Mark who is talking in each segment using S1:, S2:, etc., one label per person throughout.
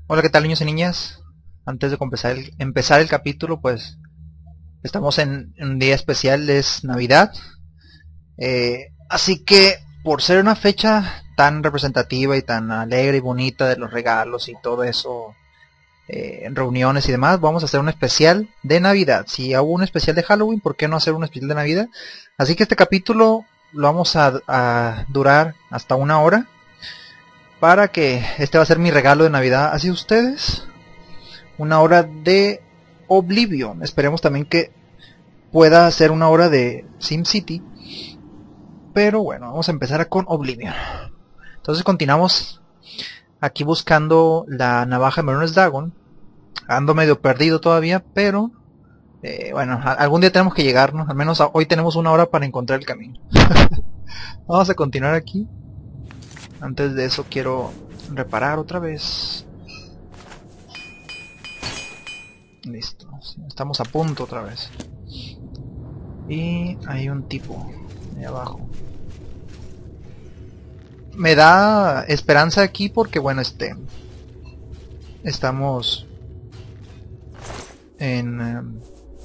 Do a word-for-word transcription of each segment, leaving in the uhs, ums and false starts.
S1: Hola, ¿qué tal, niños y niñas? Antes de empezar el, empezar el capítulo, pues estamos en, en un día especial, es Navidad. Eh, así que, por ser una fecha tan representativa y tan alegre y bonita de los regalos y todo eso, eh, en reuniones y demás, vamos a hacer un especial de Navidad. Si hago un especial de Halloween, ¿por qué no hacer un especial de Navidad? Así que este capítulo lo vamos a, a durar hasta una hora, para que este va a ser mi regalo de Navidad hacia ustedes. Una hora de Oblivion. Esperemos también que pueda ser una hora de SimCity. Pero bueno, vamos a empezar con Oblivion. Entonces continuamos aquí buscando la navaja de Merones Dagon. Ando medio perdido todavía, pero eh, bueno, algún día tenemos que llegar, ¿no? Al menos hoy tenemos una hora para encontrar el camino. Vamos a continuar aquí. Antes de eso quiero reparar otra vez. Listo, estamos a punto otra vez. Y hay un tipo ahí abajo. Me da esperanza aquí porque, bueno, este... estamos en... Um,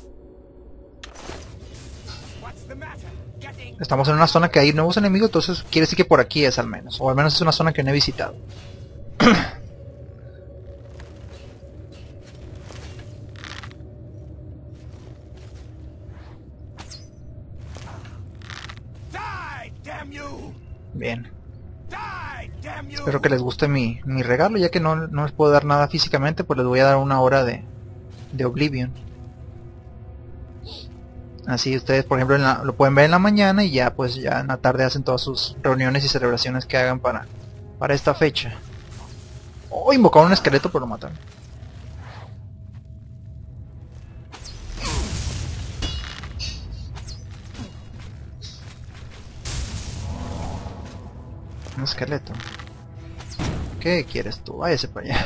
S1: estamos en una zona que hay nuevos enemigos, entonces quiere decir que por aquí es al menos. O al menos es una zona que no he visitado. Bien. Espero que les guste mi, mi regalo, ya que no, no les puedo dar nada físicamente, pues les voy a dar una hora de, de Oblivion. Así ustedes, por ejemplo, en la, lo pueden ver en la mañana y ya pues ya en la tarde hacen todas sus reuniones y celebraciones que hagan para, para esta fecha. Oh, invocaron un esqueleto pero lo mataron. Un esqueleto. ¿Qué quieres tú? Váyase para allá.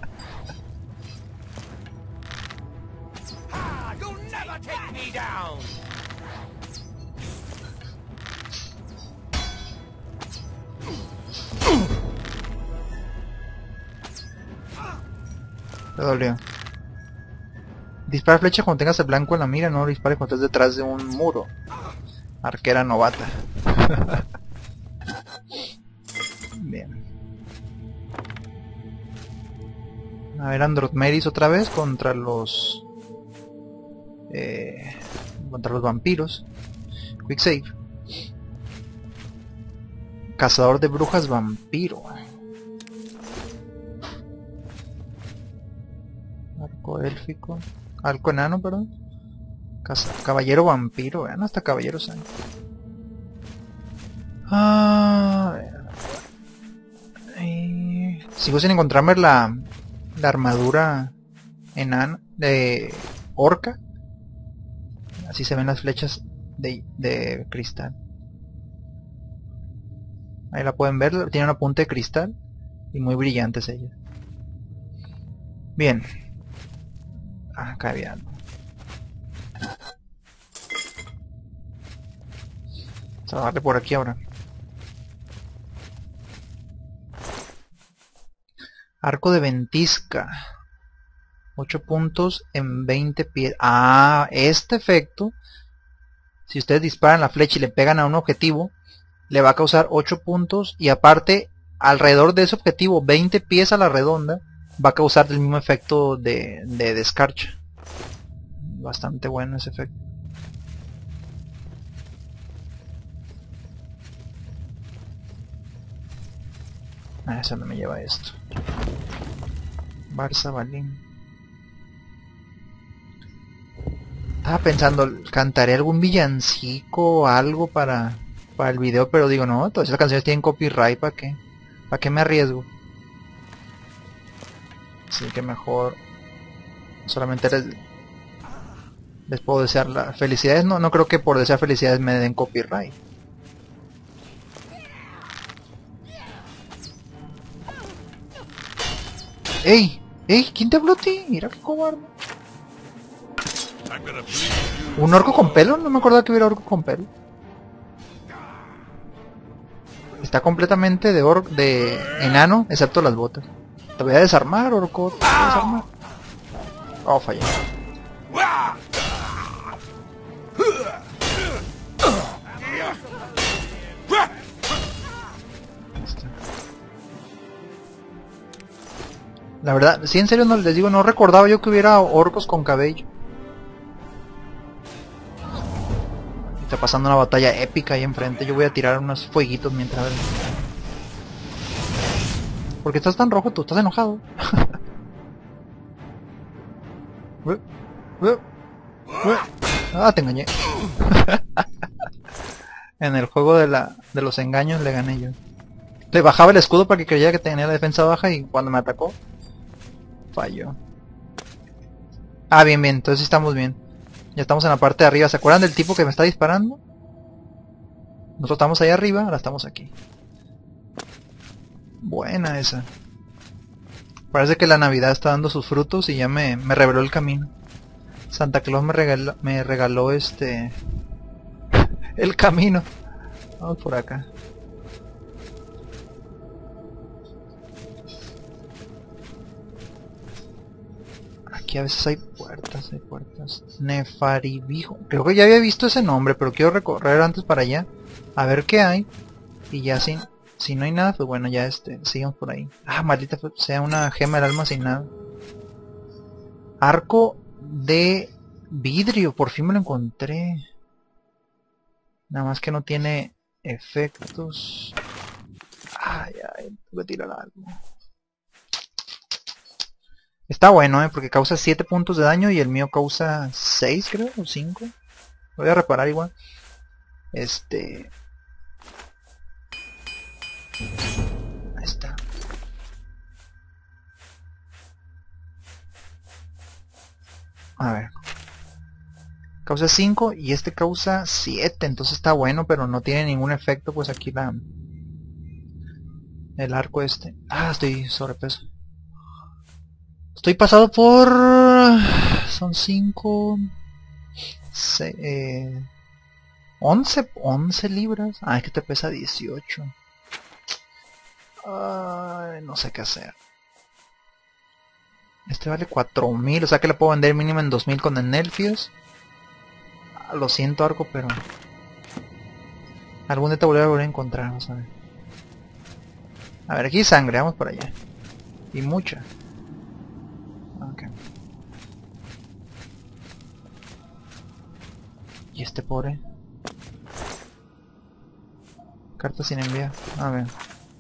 S1: Te dolió. Dispara flecha cuando tengas el blanco en la mira, no dispare cuando estés detrás de un muro. Arquera novata. Bien. A ver, Andromeris otra vez contra los... Eh, contra los vampiros. Quick save. Cazador de brujas vampiro. Arco élfico. Arco enano, perdón. Caza caballero vampiro. Vean, hasta caballeros hay. Ah, eh, sigo sin encontrarme la, la armadura enana de orca. Así se ven las flechas de, de cristal. Ahí la pueden ver, tiene una punta de cristal y muy brillantes ellas. Bien. Ah, acá había algo. Vamos a darle por aquí ahora. Arco de ventisca. ocho puntos en veinte pies. Ah, este efecto, si ustedes disparan la flecha y le pegan a un objetivo, le va a causar ocho puntos. Y aparte, alrededor de ese objetivo, veinte pies a la redonda, va a causar el mismo efecto de, de descarcha. Bastante bueno ese efecto. Ah, eso no me lleva a esto. Barça Balín. Estaba pensando, cantaré algún villancico o algo para, para el video, pero digo, no, todas esas canciones tienen copyright, ¿para qué? ¿Para qué me arriesgo? Así que mejor solamente les, les puedo desear las felicidades. No, no creo que por desear felicidades me den copyright. ¡Ey! ¡Ey! ¿Quién te habló a ti? Mira qué cobarde. ¿Un orco con pelo? No me acordaba que hubiera orco con pelo. Está completamente de, or de enano, excepto las botas. Te voy a desarmar, orco. Te voy a desarmar. Oh, fallé. La verdad, sí, en serio no les digo, no recordaba yo que hubiera orcos con cabello. Está pasando una batalla épica ahí enfrente. Yo voy a tirar unos fueguitos mientras... ¿Por qué estás tan rojo tú? ¿Estás enojado? Ah, te engañé. En el juego de la de los engaños le gané yo. Le bajaba el escudo para que creyera que tenía la defensa baja y cuando me atacó, falló. Ah, bien, bien, entonces sí estamos bien. Ya estamos en la parte de arriba. ¿Se acuerdan del tipo que me está disparando? Nosotros estamos ahí arriba, ahora estamos aquí. Buena esa. Parece que la Navidad está dando sus frutos y ya me, me reveló el camino. Santa Claus me regaló, me regaló este... el camino. Vamos por acá. Aquí a veces hay puertas, hay puertas. Nefaribijo. Creo que ya había visto ese nombre, pero quiero recorrer antes para allá. A ver qué hay. Y ya sin... Si no hay nada, pues bueno, ya este, sigamos por ahí. Ah, maldita sea una gema del alma sin nada. Arco de vidrio, por fin me lo encontré. Nada más que no tiene efectos. Ay, ay, voy a tirar algo. Está bueno, eh, porque causa siete puntos de daño y el mío causa seis, creo, o cinco. Voy a reparar igual. Este... Ahí está. A ver. Causa cinco y este causa siete, entonces está bueno, pero no tiene ningún efecto, pues aquí la... el arco este. Ah, estoy sobrepeso. Estoy pasado por... son cinco... Eh, once, once libras. Ah, es que te pesa dieciocho. Ay, no sé qué hacer. Este vale cuatro mil, o sea que le puedo vender mínimo en dos mil con el Nelfios. Ah, lo siento, arco, pero... algún día te volveré a volver a encontrar, vamos a ver. A ver, aquí hay sangre, vamos para allá. Y mucha. Ok. Y este pobre... carta sin enviar. A ver.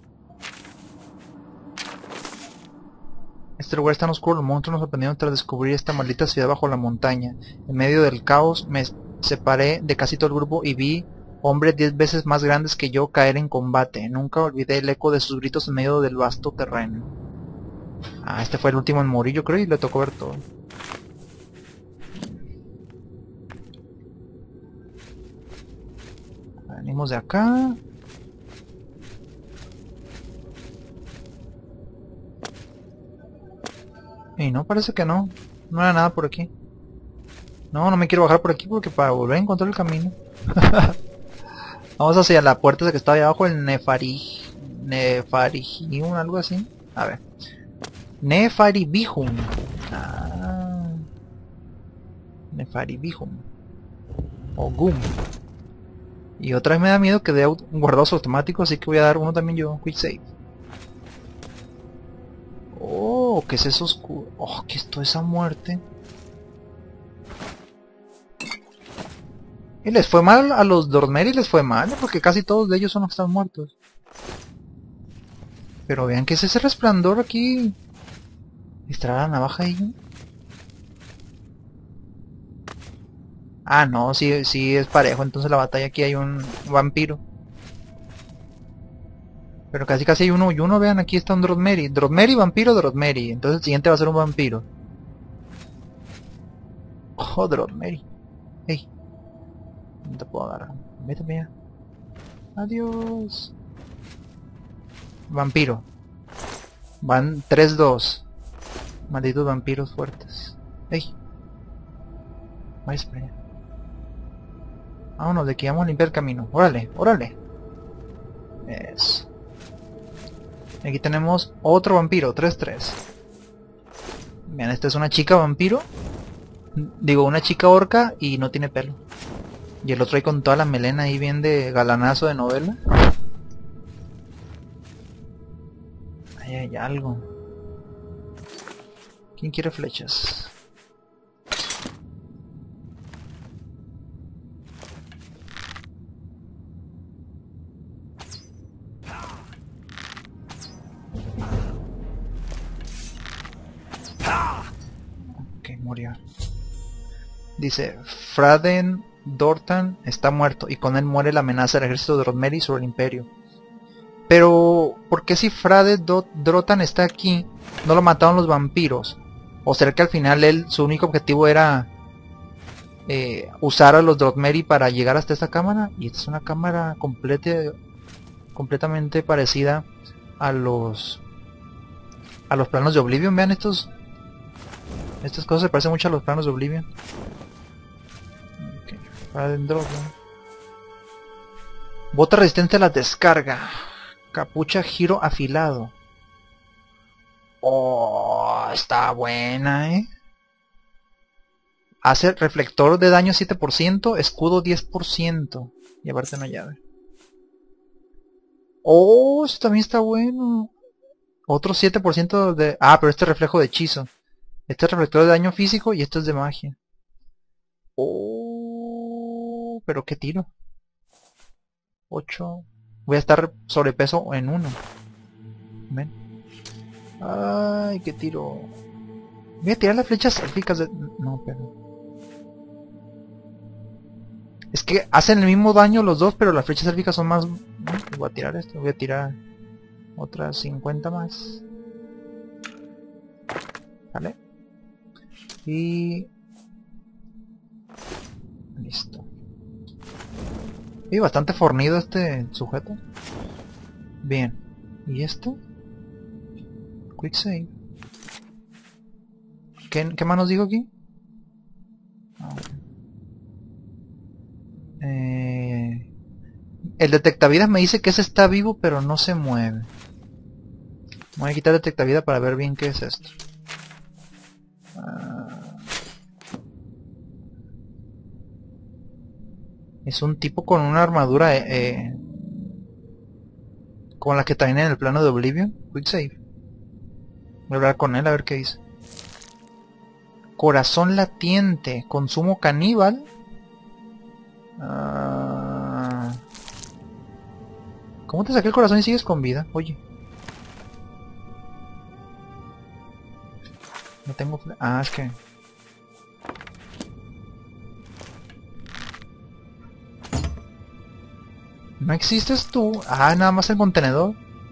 S1: Este lugar es tan oscuro, los monstruos nos sorprendieron tras descubrir esta maldita ciudad bajo la montaña. En medio del caos me separé de casi todo el grupo y vi hombres diez veces más grandes que yo caer en combate. Nunca olvidé el eco de sus gritos en medio del vasto terreno. Ah, este fue el último en morir, yo creo, y le tocó ver todo. Venimos de acá. Y no, parece que no. No era nada por aquí. No, no me quiero bajar por aquí porque para volver a encontrar el camino. Vamos hacia la puerta de que está ahí abajo, el Nefari... Nefaribijum, algo así. A ver. Nefaribijum. Ah. Nefaribijum. O Gum. Y otra vez me da miedo que dé guardados automáticos, así que voy a dar uno también yo. Quick save. Oh, ¿qué es eso oscuro? Oh, ¿qué es toda esa muerte? Y les fue mal a los Dormeri, les fue mal, porque casi todos de ellos son los que están muertos. Pero vean, ¿qué es ese resplandor aquí? ¿Estará la navaja ahí? Ah, no, sí, sí es parejo, entonces la batalla aquí hay un vampiro. Pero casi casi hay uno y uno, vean, aquí está un Drothmeri. Drothmeri, vampiro, Drothmeri. Entonces el siguiente va a ser un vampiro. Oh, Drothmeri. Hey. No te puedo agarrar. Vete, mira. Adiós. Vampiro. Van tres dos. Malditos vampiros fuertes. Hey. Vais para allá. Vámonos, de aquí vamos a limpiar el camino. Órale, órale. Eso. Aquí tenemos otro vampiro, tres tres. Bien, esta es una chica vampiro. Digo, una chica orca y no tiene pelo. Y el otro ahí con toda la melena ahí bien de galanazo de novela. Ahí hay algo. ¿Quién quiere flechas? Ok, murió. Dice, Fraden Dortan está muerto y con él muere la amenaza del ejército de Rodmeri sobre el imperio. Pero, ¿por qué si Frade Dortan está aquí, no lo mataron los vampiros? ¿O será que al final él, su único objetivo era eh, usar a los Rodmeri para llegar hasta esta cámara? Y esta es una cámara completa, completamente parecida a los a los planos de Oblivion. Vean estos, estas cosas se parecen mucho a los planos de Oblivion. Okay. Frade Dortan. Bota resistente a la descarga. Capucha giro afilado. Oh, está buena, eh. Hace reflector de daño siete por ciento, escudo diez por ciento. Y aparte una llave. Oh, esto también está bueno. Otro siete por ciento de... Ah, pero este es reflejo de hechizo. Este es reflector de daño físico y esto es de magia. Oh, pero qué tiro. ocho. Voy a estar sobrepeso en uno. Ven. Ay, qué tiro. Voy a tirar las flechas élficas de... No, pero... Es que hacen el mismo daño los dos, pero las flechas élficas son más... Voy a tirar esto. Voy a tirar otras cincuenta más. Vale. Y... Listo. Y bastante fornido este sujeto. Bien. ¿Y esto? Quick save. ¿Qué, qué más nos digo aquí? Eh, el detectavidas me dice que ese está vivo pero no se mueve. Voy a quitar el detectavidas para ver bien qué es esto. Ah. Es un tipo con una armadura eh, eh, como la que traen en el plano de Oblivion. Quick save. Voy a hablar con él a ver qué dice. Corazón latiente. Consumo caníbal. Uh... ¿Cómo te saqué el corazón y sigues con vida? Oye. No tengo... Ah, es que... ¿No existes tú? Ah, nada más el contenedor.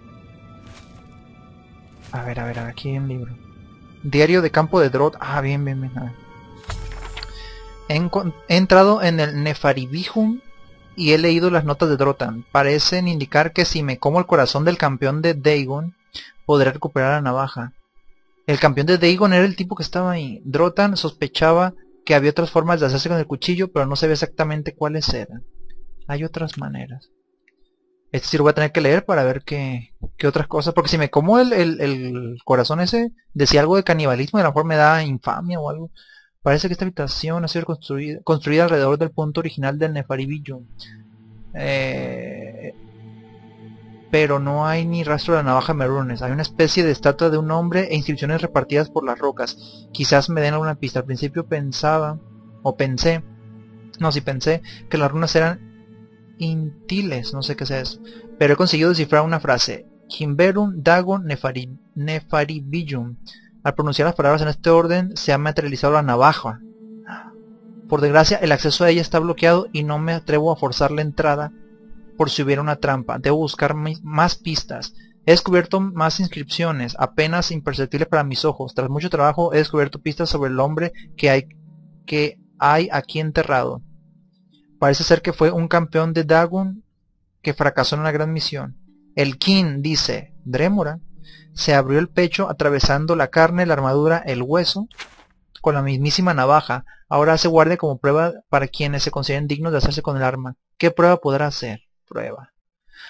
S1: A ver, a ver, aquí hay un libro. Diario de campo de Drot. Ah, bien, bien, bien. A ver. He, he entrado en el Nefaribijum y he leído las notas de Drotan. Parecen indicar que si me como el corazón del campeón de Dagon, podré recuperar la navaja. El campeón de Dagon era el tipo que estaba ahí. Drotan sospechaba que había otras formas de hacerse con el cuchillo, pero no sabía exactamente cuáles eran. Hay otras maneras. Este sí lo voy a tener que leer para ver qué, qué otras cosas. Porque si me como el, el, el corazón ese, decía algo de canibalismo y a lo mejor me da infamia o algo. Parece que esta habitación ha sido construida, construida alrededor del punto original del Nefaribillum. Eh, pero no hay ni rastro de la navaja Merunes. Hay una especie de estatua de un hombre e inscripciones repartidas por las rocas. Quizás me den alguna pista. Al principio pensaba, o pensé, no, si pensé que las runas eran intiles, no sé qué sea eso, pero he conseguido descifrar una frase: Kimberum Dagon Nefari, Nefaribillum. Al pronunciar las palabras en este orden se ha materializado la navaja. Por desgracia el acceso a ella está bloqueado y no me atrevo a forzar la entrada por si hubiera una trampa. Debo buscar más pistas. He descubierto más inscripciones, apenas imperceptibles para mis ojos. Tras mucho trabajo he descubierto pistas sobre el hombre que hay, que hay aquí enterrado. Parece ser que fue un campeón de Dagon que fracasó en una gran misión. El King, dice Drémora, se abrió el pecho atravesando la carne, la armadura, el hueso, con la mismísima navaja. Ahora hace guardia como prueba para quienes se consideren dignos de hacerse con el arma. ¿Qué prueba podrá hacer? Prueba.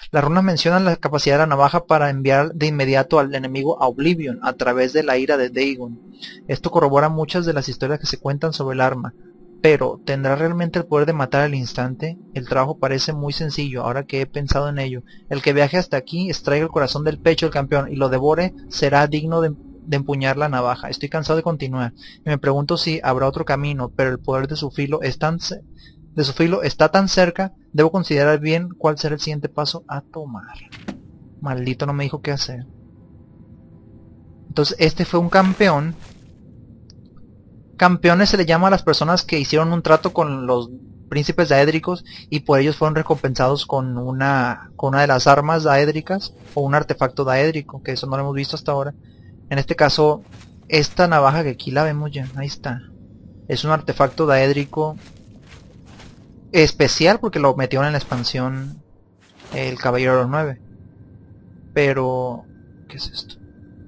S1: Las runas mencionan la capacidad de la navaja para enviar de inmediato al enemigo a Oblivion a través de la ira de Dagon. Esto corrobora muchas de las historias que se cuentan sobre el arma. Pero, ¿tendrá realmente el poder de matar al instante? El trabajo parece muy sencillo, ahora que he pensado en ello. El que viaje hasta aquí, extraiga el corazón del pecho del campeón y lo devore, será digno de, de empuñar la navaja. Estoy cansado de continuar, y me pregunto si habrá otro camino, pero el poder de su filo es tan, de su filo está tan cerca, debo considerar bien cuál será el siguiente paso a tomar. Maldito, no me dijo qué hacer. Entonces, este fue un campeón. Campeones se le llama a las personas que hicieron un trato con los príncipes daédricos y por ellos fueron recompensados con una, con una de las armas daédricas o un artefacto daédrico, que eso no lo hemos visto hasta ahora. En este caso, esta navaja que aquí la vemos ya, ahí está. Es un artefacto daédrico especial porque lo metieron en la expansión El Caballero de los Nueve. Pero, ¿qué es esto?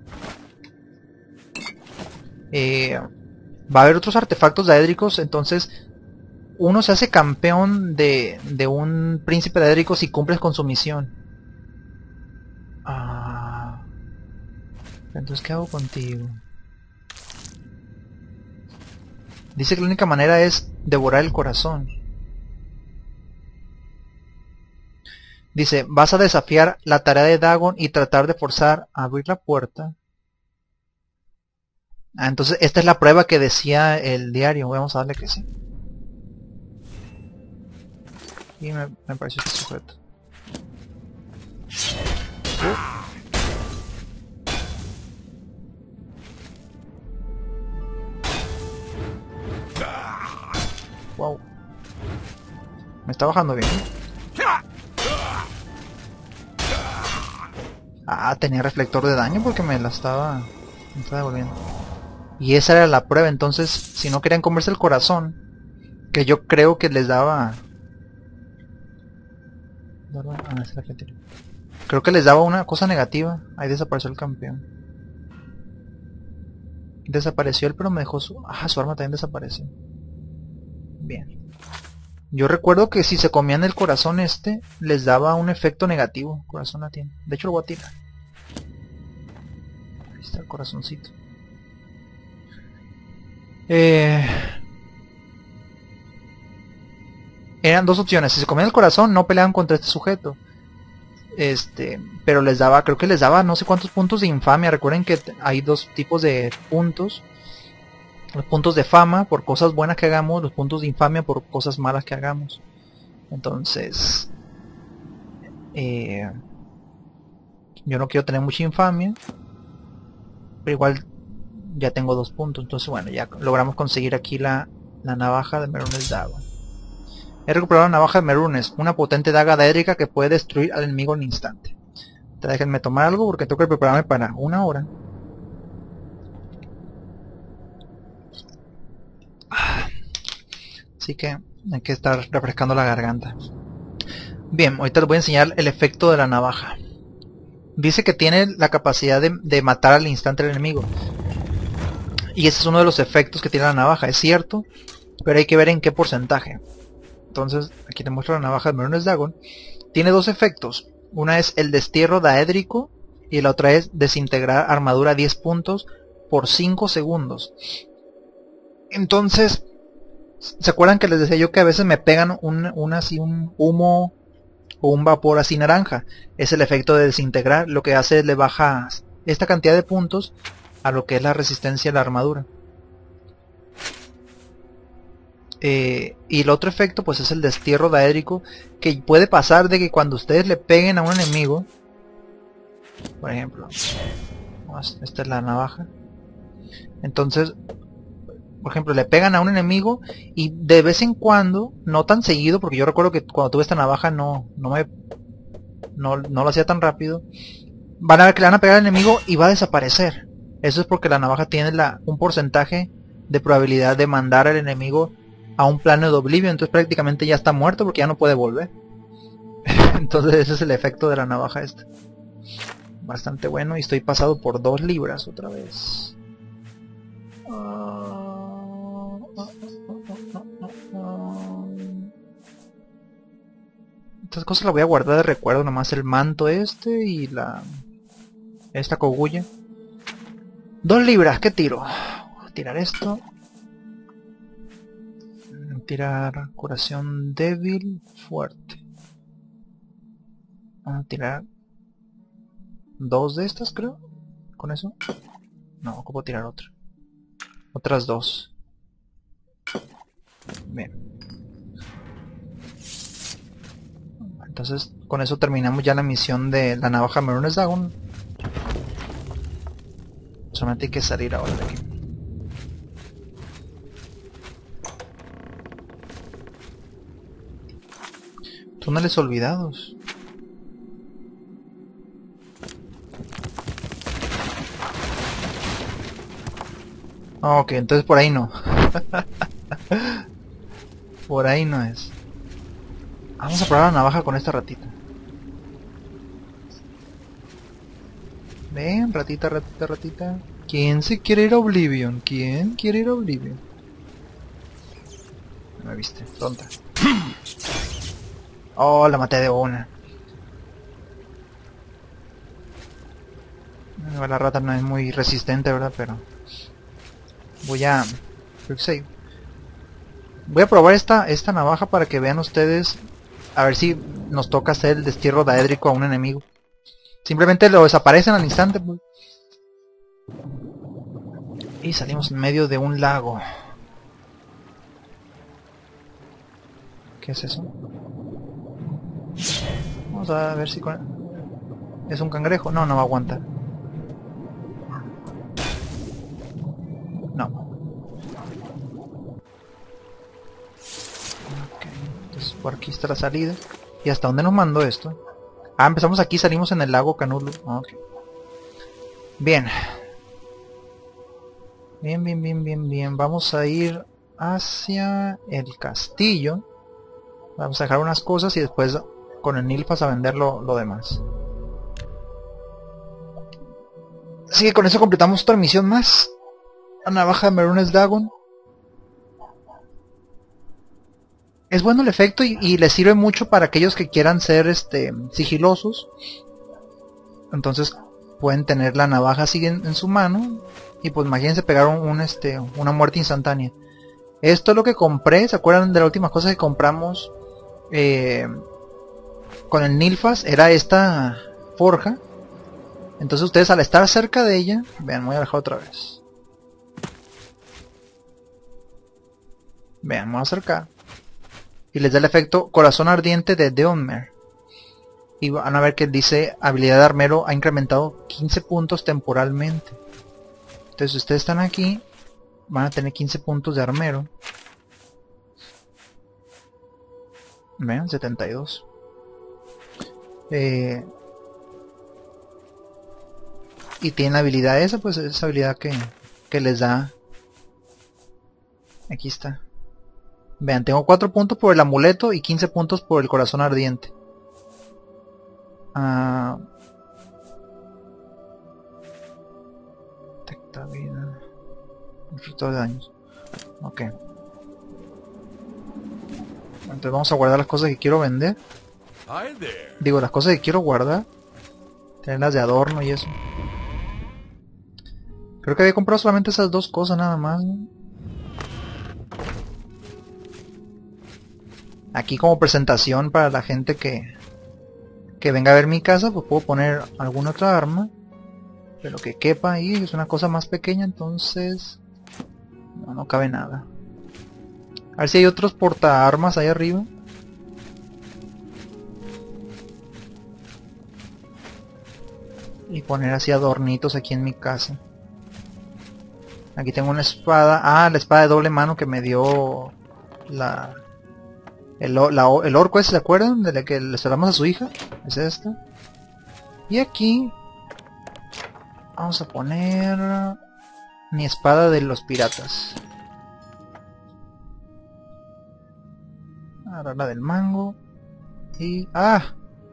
S1: Eh... Va a haber otros artefactos daédricos, entonces uno se hace campeón de, de un príncipe daédrico si cumples con su misión. Ah, entonces, ¿qué hago contigo? Dice que la única manera es devorar el corazón. Dice, vas a desafiar la tarea de Dagon y tratar de forzar a abrir la puerta. Ah, entonces esta es la prueba que decía el diario. Vamos a darle que sí. Y me, me pareció este sujeto. Uh. Wow. Me está bajando bien. Ah, tenía reflector de daño porque me la estaba, me estaba devolviendo. Y esa era la prueba, entonces si no querían comerse el corazón, que yo creo que les daba... Ah, esa es la que creo que les daba una cosa negativa. Ahí desapareció el campeón. Desapareció él, pero me dejó su... Ah, su arma también desapareció. Bien. Yo recuerdo que si se comían el corazón este, les daba un efecto negativo. Corazón la tiene. De hecho lo voy a tirar. Ahí está el corazoncito. Eh... Eran dos opciones. Si se comían el corazón, no peleaban contra este sujeto. Este, pero les daba, creo que les daba no sé cuántos puntos de infamia. Recuerden que hay dos tipos de puntos. Los puntos de fama por cosas buenas que hagamos, los puntos de infamia por cosas malas que hagamos. Entonces, eh, yo no quiero tener mucha infamia, pero igual ya tengo dos puntos. Entonces, bueno, ya logramos conseguir aquí la, la navaja de Mehrunes Dagon. He recuperado la navaja de Mehrunes, una potente daga daédrica que puede destruir al enemigo en un instante. Déjenme tomar algo porque tengo que prepararme para una hora. Así que hay que estar refrescando la garganta. Bien, ahorita les voy a enseñar el efecto de la navaja. Dice que tiene la capacidad de, de matar al instante al enemigo. Y ese es uno de los efectos que tiene la navaja, es cierto, pero hay que ver en qué porcentaje. Entonces, aquí te muestro la navaja de Mehrunes Dagon. Tiene dos efectos. Una es el destierro daédrico y la otra es desintegrar armadura a diez puntos por cinco segundos. Entonces, ¿se acuerdan que les decía yo que a veces me pegan un, un, así, un humo o un vapor así naranja? Es el efecto de desintegrar. Lo que hace es le baja esta cantidad de puntos a lo que es la resistencia a la armadura. Eh, y el otro efecto pues es el destierro daédrico, que puede pasar de que cuando ustedes le peguen a un enemigo, por ejemplo, esta es la navaja, entonces por ejemplo le pegan a un enemigo y de vez en cuando, no tan seguido, porque yo recuerdo que cuando tuve esta navaja no, no me no, no lo hacía tan rápido, van a ver que le van a pegar al enemigo y va a desaparecer. Eso es porque la navaja tiene la, un porcentaje de probabilidad de mandar al enemigo a un plano de Oblivion, entonces prácticamente ya está muerto porque ya no puede volver. Entonces ese es el efecto de la navaja esta. Bastante bueno, y estoy pasado por dos libras otra vez. Estas cosas las voy a guardar de recuerdo, nomás el manto este y la... esta cogulla. Dos libras, ¿qué tiro? Voy a tirar esto. Tirar curación débil, fuerte. Vamos a tirar dos de estas, creo. ¿Con eso? No, ¿cómo tirar otra? Otras dos. Bien. Entonces, con eso terminamos ya la misión de la navaja Mehrunes Dagon. Solamente hay que salir ahora de aquí. Túneles olvidados. Ok, entonces por ahí no. Por ahí no es. Vamos a probar la navaja con esta ratita. Ven, ratita, ratita, ratita. ¿Quién se quiere ir a Oblivion? ¿Quién quiere ir a Oblivion? No me viste, tonta. Oh, la maté de una. La rata no es muy resistente, ¿verdad? Pero... voy a... quick save. Voy a probar esta, esta navaja para que vean ustedes. A ver si nos toca hacer el destierro daédrico a un enemigo. Simplemente lo desaparecen al instante, pues. Y salimos en medio de un lago. ¿Qué es eso? Vamos a ver si con... ¿es un cangrejo? No, no va a aguantar. No. Ok, entonces por aquí está la salida. ¿Y hasta dónde nos mandó esto? Ah, empezamos aquí, salimos en el lago Canulu. Ok. Bien. Bien, bien, bien, bien, bien. Vamos a ir hacia el castillo. Vamos a dejar unas cosas y después con el Nilfas a vender lo, lo demás. Así que con eso completamos otra misión más. La navaja de Mehrunes Dagon. Es bueno el efecto y, y les sirve mucho para aquellos que quieran ser este sigilosos. Entonces pueden tener la navaja así en, en su mano. Y pues imagínense pegar un, un, este, una muerte instantánea. Esto es lo que compré. ¿Se acuerdan de la última cosa que compramos? Eh, con el Nilfas. Era esta forja. Entonces ustedes al estar cerca de ella... vean, voy a dejar otra vez. Vean, me voy a acercar. Y les da el efecto corazón ardiente de Deonmer. Y van a ver que dice habilidad de armero ha incrementado quince puntos temporalmente. Entonces si ustedes están aquí, van a tener quince puntos de armero. Vean, setenta y dos. Eh, y tienen la habilidad esa, pues esa habilidad que, que les da. Aquí está. Vean, tengo cuatro puntos por el amuleto y quince puntos por el corazón ardiente. Ah... detecta vida. Resultado de daños. Ok. Entonces vamos a guardar las cosas que quiero vender. Digo, las cosas que quiero guardar. Tenerlas de adorno y eso. Creo que había comprado solamente esas dos cosas nada más, ¿no? Aquí como presentación para la gente que que venga a ver mi casa, pues puedo poner alguna otra arma, pero que quepa ahí. Es una cosa más pequeña, entonces no, no cabe nada. A ver si hay otros portaarmas ahí arriba. Y poner así adornitos aquí en mi casa. Aquí tengo una espada. Ah, la espada de doble mano que me dio la... El, la, el orco ese, ¿se acuerdan? De la que le hablamos a su hija. Es esta. Y aquí vamos a poner mi espada de los piratas. Ahora la del mango. Y... ¡ah!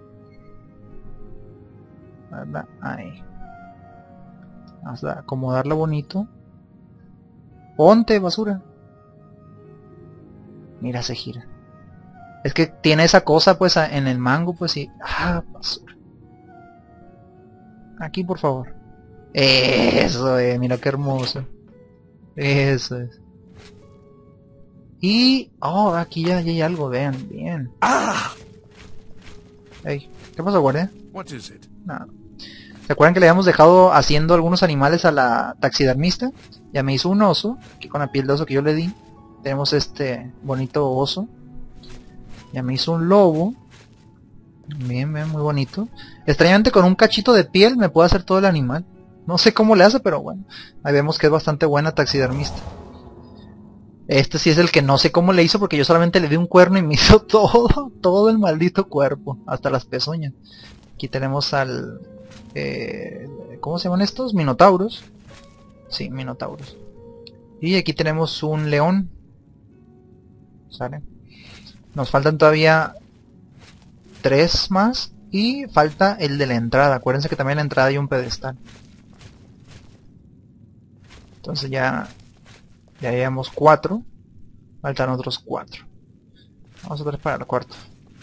S1: Ahora, ahí. Vamos a acomodarla bonito. Ponte, basura. Mira, se gira. Es que tiene esa cosa pues a- en el mango pues y... Ah, basura. Aquí por favor. Eso, eh, mira qué hermoso. Eso es. Y... Oh, aquí ya, ya hay algo, vean, bien.
S2: Ah!
S1: Ey, ¿qué pasó, guardia?
S2: What is it?
S1: Nada. ¿Se acuerdan que le habíamos dejado haciendo algunos animales a la taxidermista? Ya me hizo un oso, aquí con la piel de oso que yo le di. Tenemos este bonito oso. Ya me hizo un lobo. Bien, bien, muy bonito. Extrañamente con un cachito de piel me puede hacer todo el animal. No sé cómo le hace, pero bueno. Ahí vemos que es bastante buena taxidermista. Este sí es el que no sé cómo le hizo porque yo solamente le di un cuerno y me hizo todo, todo el maldito cuerpo. Hasta las pezuñas. Aquí tenemos al... Eh, ¿Cómo se llaman estos? Minotauros. Sí, minotauros. Y aquí tenemos un león. ¿Sale? Nos faltan todavía tres más. Y falta el de la entrada. Acuérdense que también en la entrada hay un pedestal. Entonces ya... Ya llevamos cuatro. Faltan otros cuatro. Vamos a ver para el cuarto.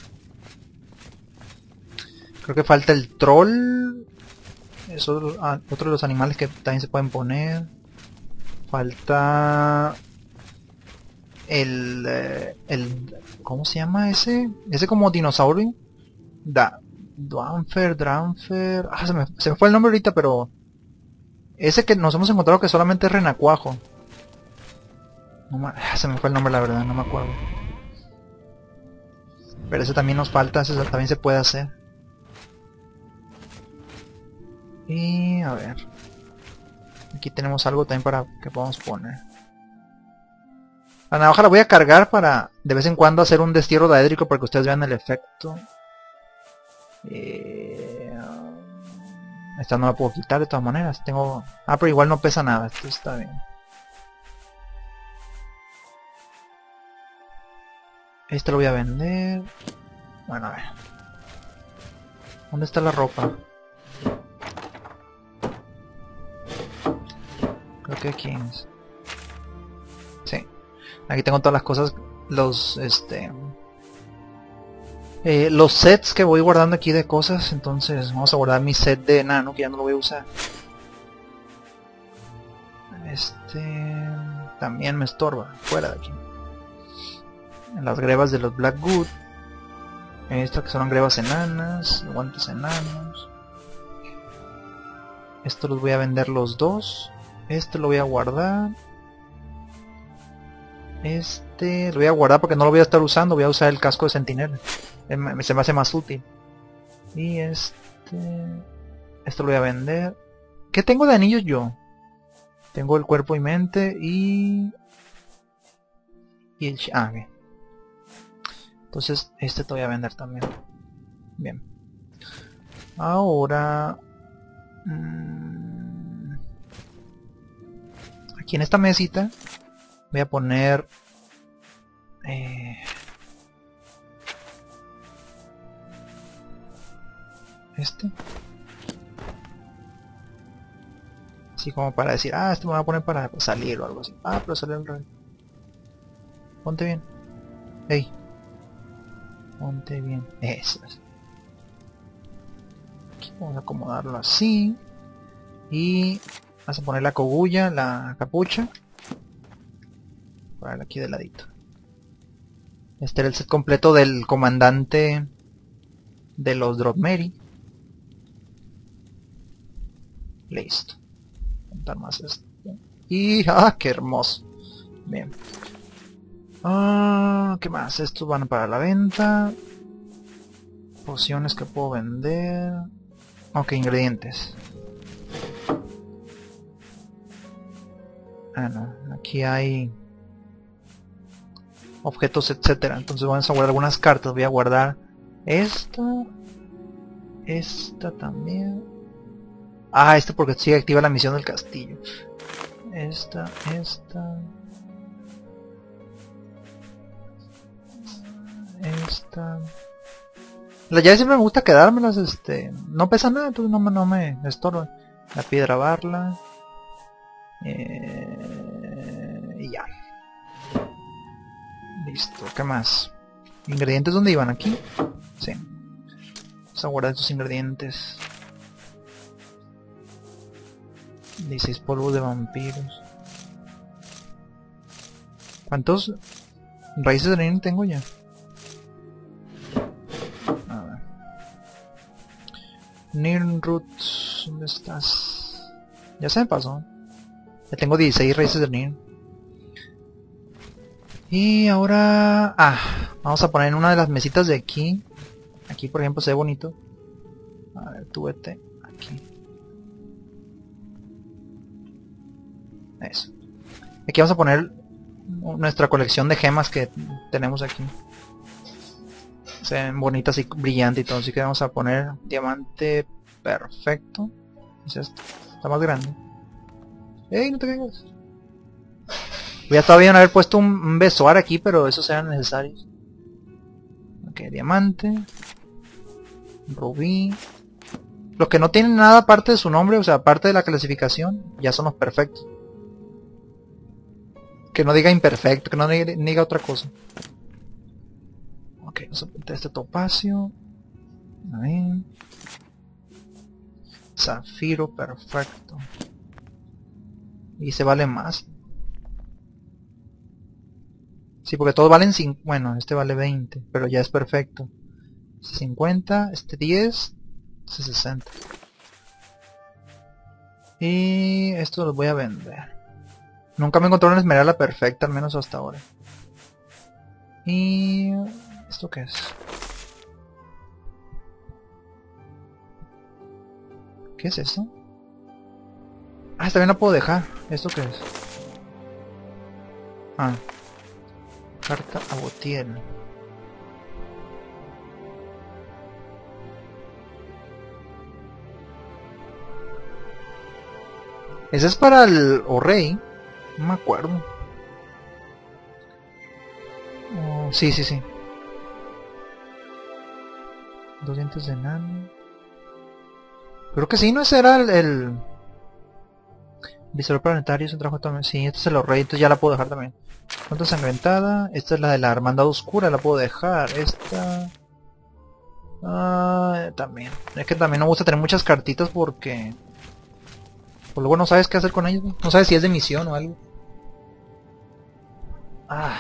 S1: Creo que falta el troll. Es otro, ah, otro de los animales que también se pueden poner. Falta... El... eh, el ¿Cómo se llama ese? Ese como dinosaurio. Da... Dwanfer, Dranfer... Ah, se me, se me fue el nombre ahorita, pero... Ese que nos hemos encontrado que solamente es renacuajo. No me, ah, se me fue el nombre la verdad, no me acuerdo. Pero ese también nos falta, ese también se puede hacer. Y a ver. Aquí tenemos algo también para que podamos poner. La navaja la voy a cargar para de vez en cuando hacer un destierro daédrico para que ustedes vean el efecto. Eh, esta no la puedo quitar de todas maneras. Tengo... Ah, pero igual no pesa nada. Esto está bien. Este lo voy a vender. Bueno, a ver. ¿Dónde está la ropa? Creo que aquí es. Sí. Aquí tengo todas las cosas. Los, este... Eh, los sets que voy guardando aquí de cosas. Entonces vamos a guardar mi set de enano, que ya no lo voy a usar. Este... También me estorba. Fuera de aquí. Las grebas de los Blackwood. Estas que son grebas enanas. Guantes enanos. Esto los voy a vender los dos. Este lo voy a guardar. Este lo voy a guardar porque no lo voy a estar usando. Voy a usar el casco de centinela. Se me hace más útil. Y este... Esto lo voy a vender. ¿Qué tengo de anillos yo? Tengo el cuerpo y mente y... Y el... Ah, bien. Entonces este te voy a vender también. Bien. Ahora... Mmm, aquí en esta mesita voy a poner... Eh, este. Así como para decir, ah, este me voy a poner para salir o algo así. Ah, pero sale el rey. Ponte bien. Ey. Ponte bien. Eso es. Aquí vamos a acomodarlo así. Y vamos a poner la cogulla, la capucha. Ponerla aquí de ladito. Este era el set completo del comandante de los Dropmeri. Listo. Contar más esto. Y ¡ah, qué hermoso! Bien. Ah, ¿qué más? Estos van para la venta. Pociones que puedo vender. Ok, ingredientes. Ah, no. Aquí hay objetos, etcétera. Entonces vamos a guardar algunas cartas. Voy a guardar esta. Esta también. Ah, esta porque sigue activa la misión del castillo. Esta, esta. Esta. Las llaves siempre me gusta quedármelas, este... No pesa nada, entonces no me, no me estorba. La piedra barla. Eh, y ya. Listo, ¿qué más? ¿Ingredientes dónde iban? ¿Aquí? Sí. Vamos a guardar estos ingredientes. dieciséis polvos de vampiros. ¿Cuántos raíces de Nirn tengo ya? A ver. Nirn Roots, ¿dónde estás? Ya se me pasó. Ya tengo dieciséis raíces de Nirn. Y ahora... Ah, vamos a poner en una de las mesitas de aquí. Aquí por ejemplo se ve bonito. A ver, tú vete aquí. Eso. Aquí vamos a poner nuestra colección de gemas que tenemos aquí. Se ven bonitas y brillantes y todo. Así que vamos a poner diamante perfecto. Es esto. Está más grande. ¡Ey, no te caigas! Voy a estar bien haber puesto un, un besoar aquí, pero esos eran necesarios. Ok, diamante. Rubí. Los que no tienen nada aparte de su nombre, o sea, aparte de la clasificación, ya son los perfectos. Que no diga imperfecto, que no diga, diga otra cosa. Ok, vamos a poner este topacio. Ahí. Zafiro, perfecto. Y se vale más. Sí, porque todos valen cinco. Bueno, este vale veinte, pero ya es perfecto. Este cincuenta, este diez, este sesenta. Y esto los voy a vender. Nunca me encontré una esmeralda perfecta, al menos hasta ahora. Y... ¿esto qué es? ¿Qué es esto? Ah, esta bien la puedo dejar. ¿Esto qué es? Ah. Carta a Botiel. Ese es para el o rey. No me acuerdo. Oh, sí, sí, sí. Dos dientes de enano. Creo que sí, no ese era el... el... visor planetario, es un trabajo también. Sí, este es el rey, entonces ya la puedo dejar también. Cuánta ensangrentada. Esta es la de la hermandad oscura, la puedo dejar. Esta... Ah, también. Es que también no me gusta tener muchas cartitas porque... pues luego no sabes qué hacer con ellos. No sabes si es de misión o algo. Ah.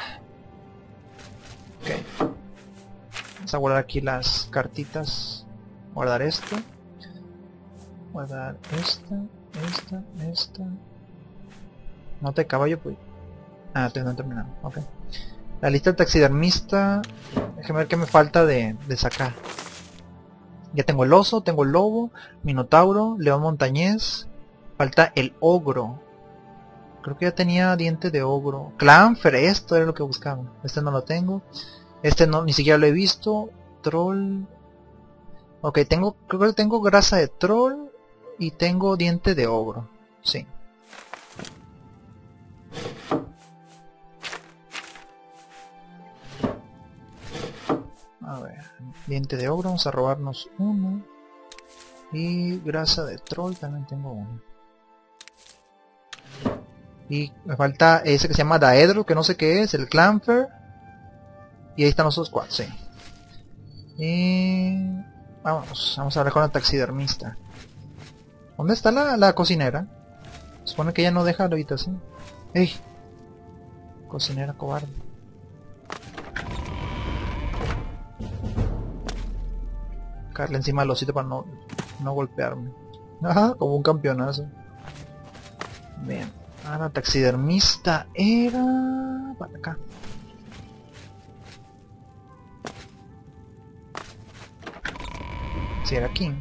S1: Ok. Vamos a guardar aquí las cartitas. Guardar esto. Guardar esta, esta, esta. Nota de caballo, pues. Ah, tengo que terminar. Ok. La lista del taxidermista. Déjame ver qué me falta de, de sacar. Ya tengo el oso, tengo el lobo, minotauro, león montañés. Falta el ogro. Creo que ya tenía diente de ogro. Clanfer, esto era lo que buscaba. Este no lo tengo. Este no, ni siquiera lo he visto. Troll. Ok, tengo, creo que tengo grasa de troll. Y tengo diente de ogro. Sí. A ver. Diente de ogro. Vamos a robarnos uno. Y grasa de troll también tengo uno. Y me falta ese que se llama Daedro, que no sé qué es, el Clanfer. Y ahí están los otros cuatro, sí. Y... vamos, vamos a hablar con la taxidermista. ¿Dónde está la, la cocinera? Se supone que ella no deja la habitación. ¡Ey! Cocinera cobarde. Caerle encima del osito para no, no golpearme. Ajá, como un campeonazo. Bien. Ah, la taxidermista era... para acá. Si era aquí.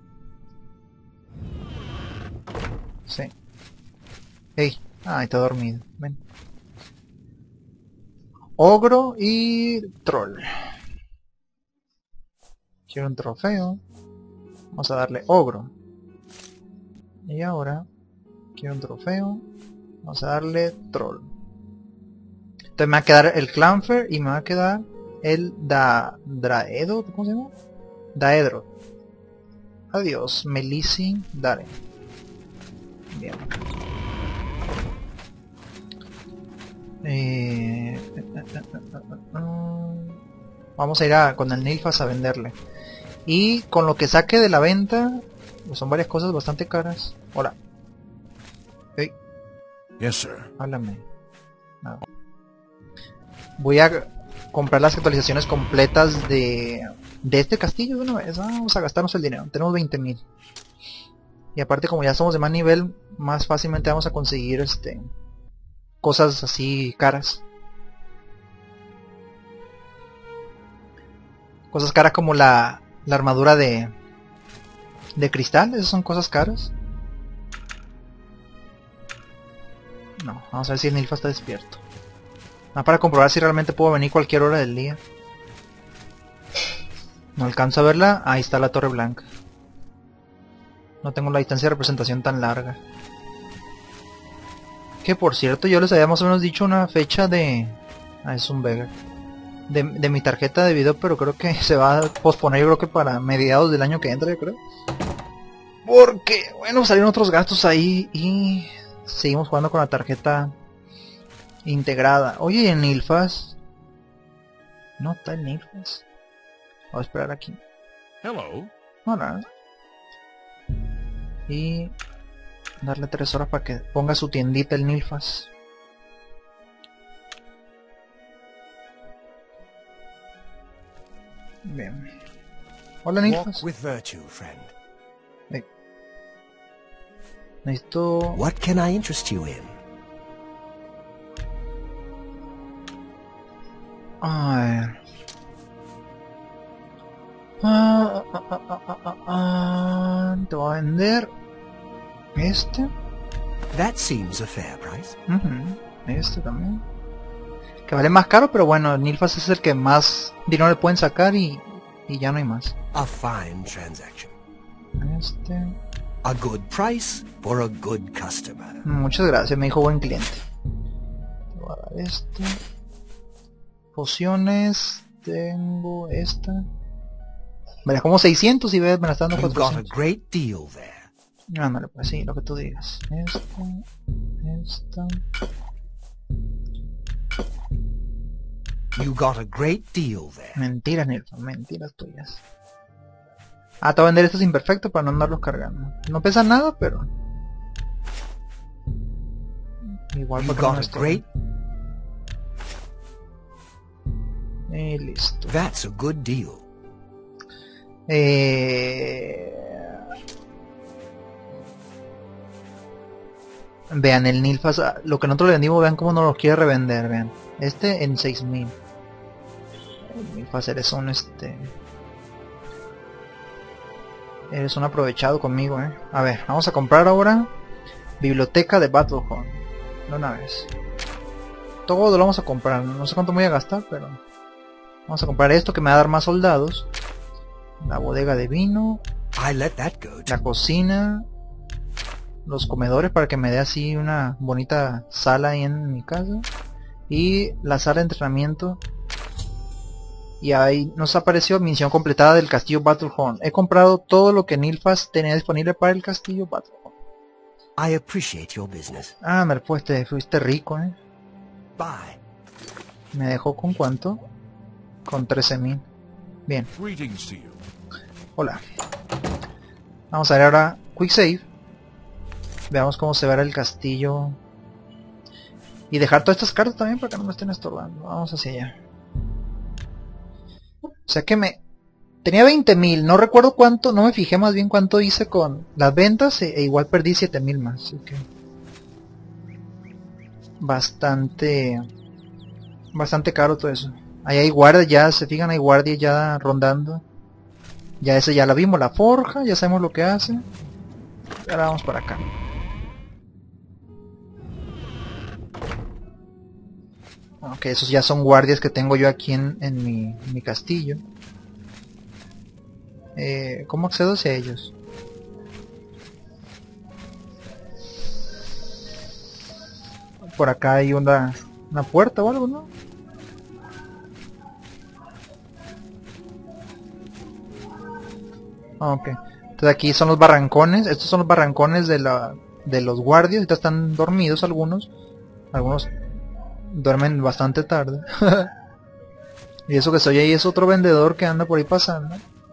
S1: Sí. Ey. Ah, está dormido. Ven. Ogro y troll. Quiero un trofeo. Vamos a darle ogro. Y ahora quiero un trofeo. Vamos a darle troll. Entonces me va a quedar el Clanfer y me va a quedar el da Draedo, ¿cómo se llama? Daedro. Adiós, Melissi Dare. Bien. Eh, eh, eh, eh, eh, eh, vamos a ir a, con el Nilfas a venderle. Y con lo que saque de la venta, pues son varias cosas bastante caras. Hola. Hey.
S2: Yes, sir.
S1: Háblame. No. Voy a comprar las actualizaciones completas de, de este castillo de una vez. Vamos a gastarnos el dinero. Tenemos veinte mil. Y aparte, como ya somos de más nivel, más fácilmente vamos a conseguir este cosas así caras. Cosas caras como la, la armadura de, de cristal. Esas son cosas caras. No, vamos a ver si el Nilfa está despierto. Ah, para comprobar si realmente puedo venir cualquier hora del día. No alcanzo a verla. Ahí está la torre blanca. No tengo la distancia de representación tan larga. Que por cierto, yo les había más o menos dicho una fecha de... Ah, es un Vega. De, de mi tarjeta de video, pero creo que se va a posponer, yo creo que para mediados del año que entra, yo creo. Porque, bueno, salieron otros gastos ahí y seguimos jugando con la tarjeta integrada. Oye, ¿en Nilfas? No está en Nilfas. Voy a esperar aquí.
S2: Hello.
S1: Hola. Y darle tres horas para que ponga su tiendita el Nilfas. Bien. Hola, Nilfas.
S3: Walk with virtue, friend.
S1: Hey. Necesito...
S3: What can I interest you in?
S1: A ver. Ah, ah, ah, ah, ah, ah, ah. Te voy a vender este.
S3: That seems a fair price.
S1: Uh-huh. Este también. Que vale más caro, pero bueno, Nilfas es el que más dinero le pueden sacar y, y ya no hay más.
S3: A fine transaction.
S1: Este.
S3: A good price for a good customer.
S1: Muchas gracias, me dijo buen cliente. Te voy a dar este. Pociones. Tengo esta. Vale, como seiscientos y ves, me la están dando
S3: You got a
S1: cuatrocientos.
S3: great deal there.
S1: Ándale, pues sí, lo que tú digas. Esta. Esta.
S3: You got a great deal there.
S1: Mentiras, Nilfas, mentiras tuyas. Ah, te voy a vender estos imperfectos para no andarlos cargando. No pesan nada, pero... Igual
S3: You
S1: porque no
S3: got a
S1: estoy.
S3: great...
S1: Y listo.
S3: That's a good deal.
S1: Eh... Vean, el Nilfas, lo que nosotros le vendimos, vean cómo nos lo quiere revender, vean. Este en seis mil. El Nilfas, eres un este... Eres un aprovechado conmigo, eh. A ver, vamos a comprar ahora biblioteca de Battlehorn. De una vez. Todo lo vamos a comprar, no sé cuánto me voy a gastar, pero... Vamos a comprar esto que me va a dar más soldados. La bodega de vino.
S3: I let that go.
S1: La cocina. Los comedores para que me dé así una bonita sala ahí en mi casa. Y la sala de entrenamiento. Y ahí nos apareció misión completada del castillo Battlehorn. He comprado todo lo que Nilfas tenía disponible para el castillo Battlehorn.
S3: I appreciate your business.
S1: Ah, me pues te fuiste rico, eh.
S3: Bye.
S1: Me dejó con cuánto? Con trece mil. Bien.
S2: Greetings to you.
S1: Hola. Vamos a ver ahora Quick Save. Veamos cómo se verá el castillo. Y dejar todas estas cartas también para que no me estén estorbando. Vamos hacia allá. O sea que me... Tenía veinte mil. No recuerdo cuánto. No me fijé más bien cuánto hice con las ventas. E, e igual perdí siete mil más. Así que... Bastante... Bastante caro todo eso. Ahí hay guardias ya. Se fijan, hay guardias ya rondando. Ya ese ya la vimos. La forja. Ya sabemos lo que hace. Ahora vamos para acá. Ok, esos ya son guardias que tengo yo aquí en, en, mi, en mi castillo. Eh, ¿Cómo accedo hacia ellos? Por acá hay una, una puerta o algo, ¿no? Ok. Entonces aquí son los barrancones. Estos son los barrancones de, la, de los guardias. Ahorita están dormidos algunos. Algunos duermen bastante tarde. Y eso que soy ahí es otro vendedor que anda por ahí pasando.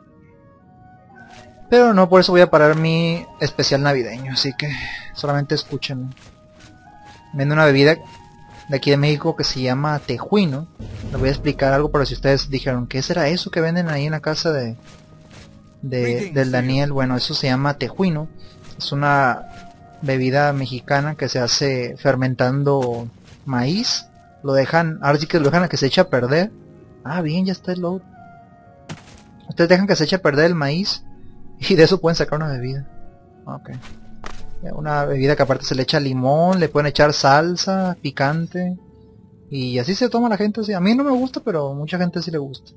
S1: Pero no por eso voy a parar mi especial navideño, así que solamente escúchenme. Vende una bebida de aquí de México que se llama tejuino. Les voy a explicar algo, pero si ustedes dijeron, ¿qué será eso que venden ahí en la casa de, de del Daniel? Bueno, eso se llama tejuino. Es una bebida mexicana que se hace fermentando maíz. Lo dejan, ahora sí que lo dejan a que se eche a perder. Ah, bien, ya está el load. Ustedes dejan que se eche a perder el maíz y de eso pueden sacar una bebida. Ok. Una bebida que aparte se le echa limón, le pueden echar salsa, picante. Y así se toma la gente. Así. A mí no me gusta, pero mucha gente sí le gusta.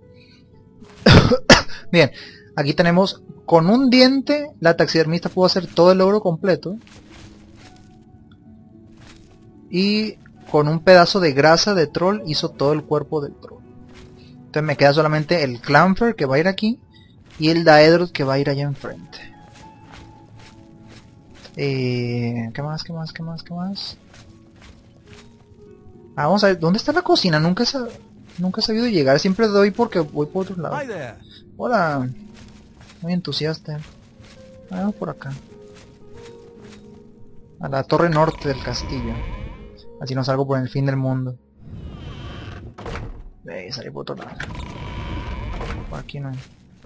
S1: Bien, aquí tenemos, con un diente, la taxidermista pudo hacer todo el logro completo. Y con un pedazo de grasa de troll hizo todo el cuerpo del troll. Entonces me queda solamente el Clamfer que va a ir aquí y el Daedroth que va a ir allá enfrente. Eh, ¿Qué más? ¿Qué más? ¿Qué más? ¿Qué más? Ah, vamos a ver, ¿dónde está la cocina? Nunca he, sab... Nunca he sabido llegar, siempre doy porque voy por otro lado. Hola, muy entusiasta. Ah, vamos por acá. A la torre norte del castillo. Así no salgo por el fin del mundo. Eh, salí por otro lado. Por aquí no hay.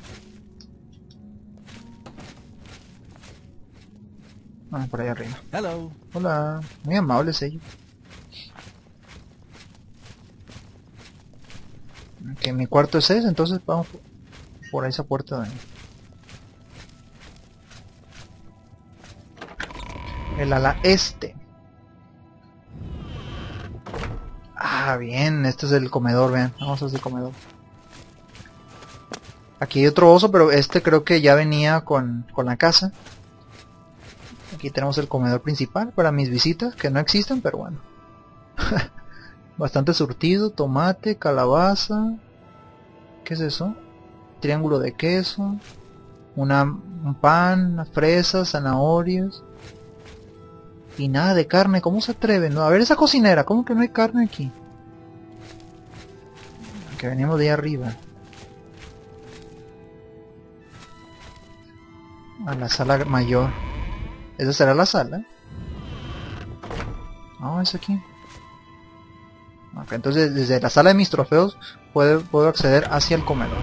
S1: Ah, por ahí arriba.
S3: Hello.
S1: Hola, muy amables ellos. Que mi cuarto es ese, entonces vamos por esa puerta de ahí. El ala este. Ah, bien, este es el comedor, vean. Vamos a hacer el comedor. Aquí hay otro oso, pero este creo que ya venía con, con la casa. Aquí tenemos el comedor principal para mis visitas, que no existen, pero bueno. Bastante surtido, tomate, calabaza. ¿Qué es eso? Triángulo de queso. Una, un pan, unas fresas, zanahorias. Y nada de carne, ¿cómo se atreven? No, a ver esa cocinera, ¿cómo que no hay carne aquí? Que venimos de ahí arriba. A la sala mayor. ¿Esa será la sala? No, es aquí. Ok, entonces desde la sala de mis trofeos puedo, puedo acceder hacia el comedor.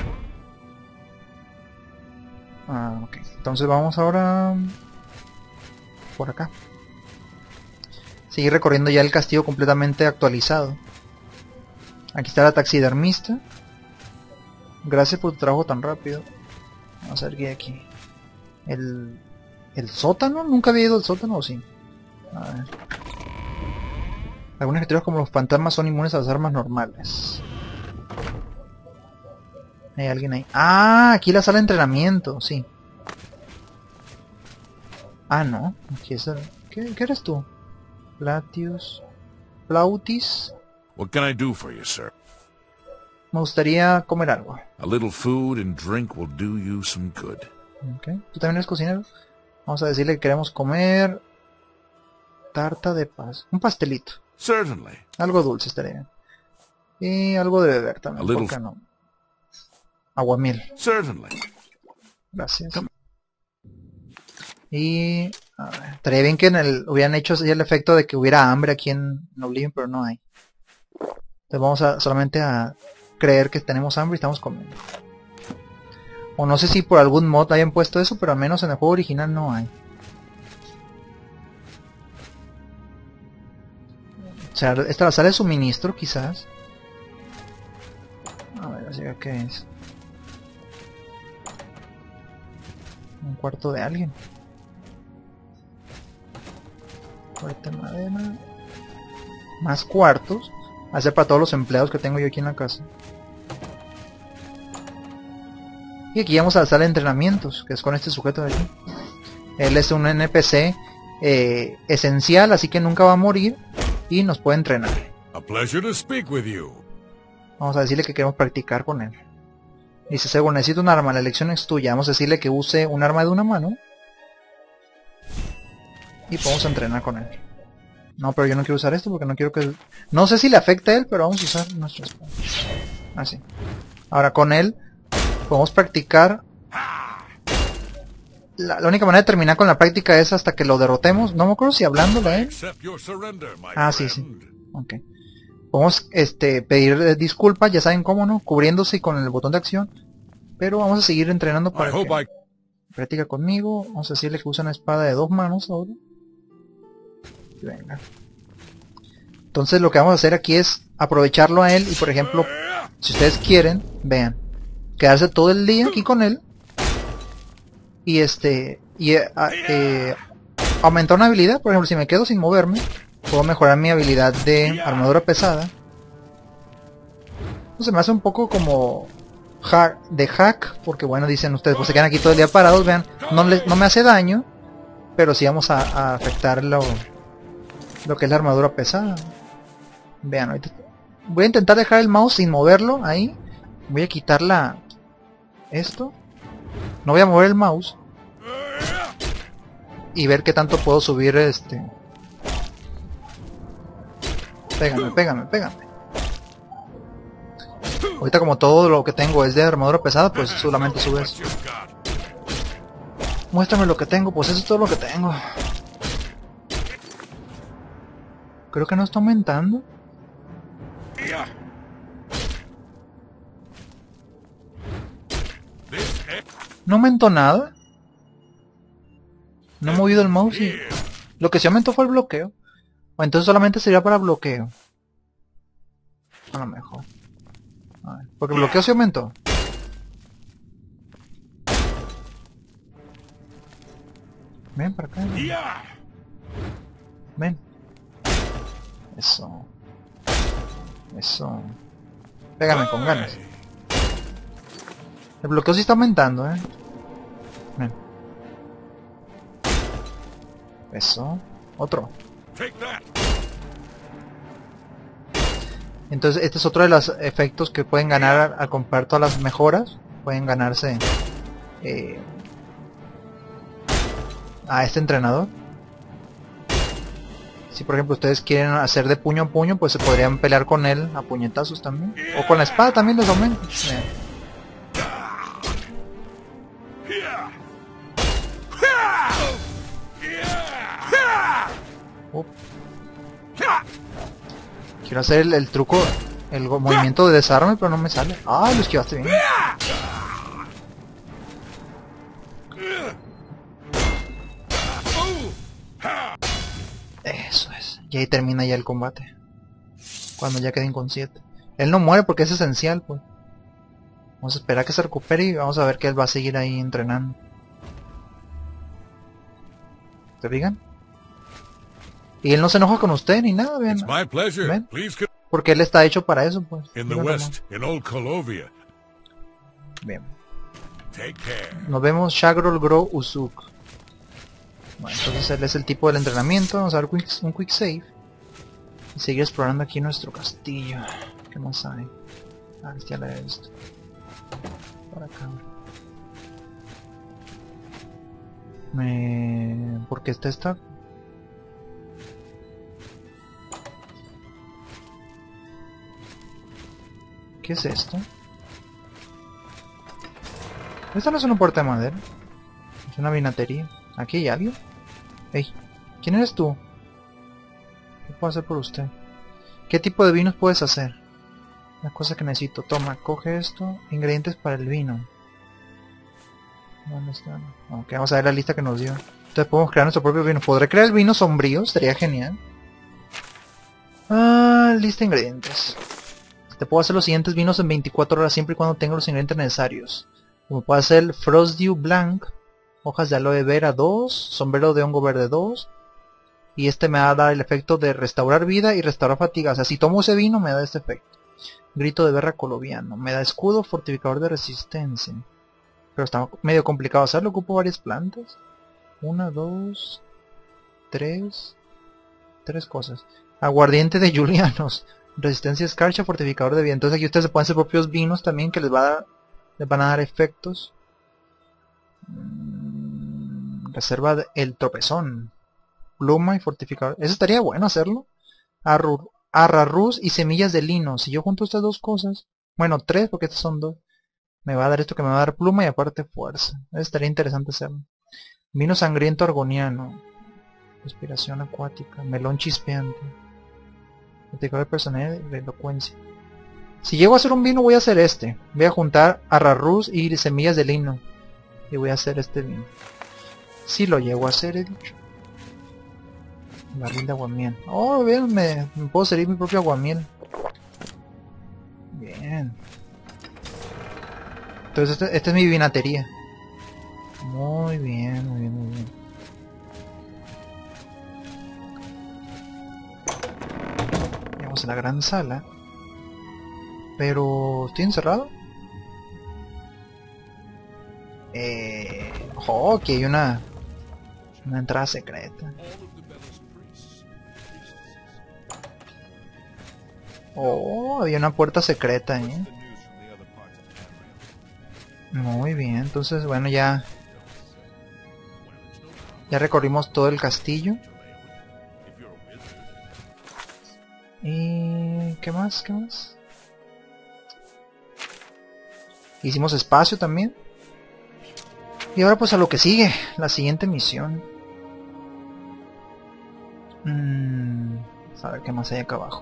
S1: Ah, ok. Entonces vamos ahora por acá. Seguir recorriendo ya el castillo completamente actualizado. Aquí está la taxidermista. Gracias por tu trabajo tan rápido. Vamos a ver qué hay aquí. El... ¿El sótano? Nunca había ido al sótano, ¿o sí? A ver. Algunas criaturas como los fantasmas son inmunes a las armas normales. Hay alguien ahí. Ah, aquí la sala de entrenamiento, sí. Ah, no. Aquí es el... ¿Qué, ¿Qué eres tú? Platius. Plautis.
S2: What can I do for you, sir?
S1: Me gustaría comer algo.
S2: A little food and drink will do you some good.
S1: Okay. ¿Tú también eres cocinero? Vamos a decirle que queremos comer tarta de paz. Un pastelito.
S2: Certainly.
S1: Algo dulce estaría bien. Y algo de beber también.
S2: A little...
S1: ¿Por qué no? Aguamiel.
S2: Certainly.
S1: Gracias. Y... A ver, estaría bien que en el, hubieran hecho así el efecto de que hubiera hambre aquí en Oblivion, pero no hay. Entonces vamos a solamente a creer que tenemos hambre y estamos comiendo. O no sé si por algún mod hayan puesto eso, pero al menos en el juego original no hay. O sea, esta es la sala de suministro quizás. A ver, así que ¿qué es? Un cuarto de alguien. Cuarto de madera. Más cuartos. Va a ser para todos los empleados que tengo yo aquí en la casa. Y aquí vamos a la sala de entrenamientos, que es con este sujeto de aquí. Él es un N P C eh, esencial, así que nunca va a morir y nos puede entrenar.
S2: A pleasure to speak with you.
S1: Vamos a decirle que queremos practicar con él. Dice, según necesito un arma, la elección es tuya. Vamos a decirle que use un arma de una mano. Y podemos entrenar con él. No, pero yo no quiero usar esto porque no quiero que... No sé si le afecta a él, pero vamos a usar nuestro espada. Así. Ahora con él podemos practicar. La, la única manera de terminar con la práctica es hasta que lo derrotemos. No me acuerdo si hablándolo, ¿eh? Ah, sí, sí. Ok. Podemos este, pedir eh, disculpas, ya saben cómo, ¿no? Cubriéndose con el botón de acción. Pero vamos a seguir entrenando para que I... practica conmigo. Vamos a decirle que usa una espada de dos manos ahora. Venga. Entonces lo que vamos a hacer aquí es aprovecharlo a él y, por ejemplo, si ustedes quieren, vean, quedarse todo el día aquí con él y este y eh, eh, aumentar una habilidad. Por ejemplo, si me quedo sin moverme, puedo mejorar mi habilidad de armadura pesada. Entonces me hace un poco como hack, de hack, porque bueno, dicen ustedes, pues se quedan aquí todo el día parados, vean, no, les, no me hace daño, pero sí vamos a, a afectar lo, lo que es la armadura pesada. Vean, ahorita voy a intentar dejar el mouse sin moverlo ahí. Voy a quitar la esto. No voy a mover el mouse. Y ver qué tanto puedo subir este. Pégame, pégame, pégame. Ahorita como todo lo que tengo es de armadura pesada, pues solamente sube eso. Muéstrame lo que tengo, pues eso es todo lo que tengo. Creo que no está aumentando. No aumentó nada. No he movido el mouse y... Lo que sí aumentó fue el bloqueo. O entonces solamente sería para bloqueo. A lo mejor. A ver, porque el bloqueo sí aumentó. Ven para acá. Ven. Eso. Eso. Pégame con ganas. El bloqueo sí está aumentando, eh. Ven. Eso. Otro. Entonces este es otro de los efectos que pueden ganar al comprar todas las mejoras. Pueden ganarse eh, a este entrenador. Si por ejemplo ustedes quieren hacer de puño a puño, pues se podrían pelear con él a puñetazos también. O con la espada también los aumenta. Uh. Quiero hacer el, el truco, el movimiento de desarme, pero no me sale. Ah, lo esquivaste bien. Eso es. Y ahí termina ya el combate. Cuando ya quede inconsciente. Él no muere porque es esencial, pues. Vamos a esperar a que se recupere y vamos a ver que él va a seguir ahí entrenando. ¿Te digan? Y él no se enoja con usted ni nada, vean. ¿Ven? Porque él está hecho para eso, pues.
S2: In the west, in Old Kolovia.
S1: Bien. Nos vemos Shagrol Grow Uzuk. Bueno, entonces él es el tipo del entrenamiento. Vamos a ver quick, un quick save. Y seguir explorando aquí nuestro castillo. ¿Qué más hay? Ah, este ya lo he visto. Por acá. Me... Porque este está... ¿Qué es esto? Esta no es una puerta de madera. Es una vinatería. ¿Aquí hay alguien? Ey, ¿quién eres tú? ¿Qué puedo hacer por usted? ¿Qué tipo de vinos puedes hacer? La cosa que necesito. Toma, coge esto. Ingredientes para el vino. ¿Dónde están? Ok, vamos a ver la lista que nos dio. Entonces podemos crear nuestro propio vino. ¿Podré crear el vino sombrío? Estaría genial. Ah, lista de ingredientes. Te puedo hacer los siguientes vinos en veinticuatro horas siempre y cuando tenga los ingredientes necesarios. Como puedo hacer el Frostdew Blanc, hojas de aloe vera dos, sombrero de hongo verde dos. Y este me va a dar el efecto de restaurar vida y restaurar fatiga. O sea, si tomo ese vino me da este efecto. Grito de guerra coloviano. Me da escudo fortificador de resistencia. Pero está medio complicado hacerlo. Ocupo varias plantas. Una, dos, tres. Tres cosas. Aguardiente de Julianos. Resistencia escarcha, fortificador de vida. Entonces aquí ustedes se pueden hacer propios vinos también que les va a dar, les van a dar efectos. Mm, reserva de, el tropezón. Pluma y fortificador. Eso estaría bueno hacerlo. Arru, arrarruz y semillas de lino. Si yo junto estas dos cosas, Bueno, tres, porque estos son dos. Me va a dar esto que me va a dar pluma y aparte fuerza. Estaría interesante hacerlo. Vino sangriento argoniano. Respiración acuática. Melón chispeante. Multiplicador personal de elocuencia. Si llego a hacer un vino voy a hacer este. Voy a juntar arrarrús y semillas de lino. Y voy a hacer este vino. Si lo llego a hacer, he dicho. Barril de aguamiel. Oh, bien, me, me puedo servir mi propio aguamiel. Bien. Entonces esta este es mi vinatería. Muy bien, muy bien, muy bien. Vamos a la gran sala. Pero... ¿estoy encerrado? Eh... Oh, aquí hay una... una entrada secreta. Oh, había una puerta secreta, ¿eh? Muy bien, entonces bueno, ya... ya recorrimos todo el castillo. ¿Y qué más? ¿Qué más? Hicimos espacio también. Y ahora pues a lo que sigue, la siguiente misión. Mm, a ver qué más hay acá abajo.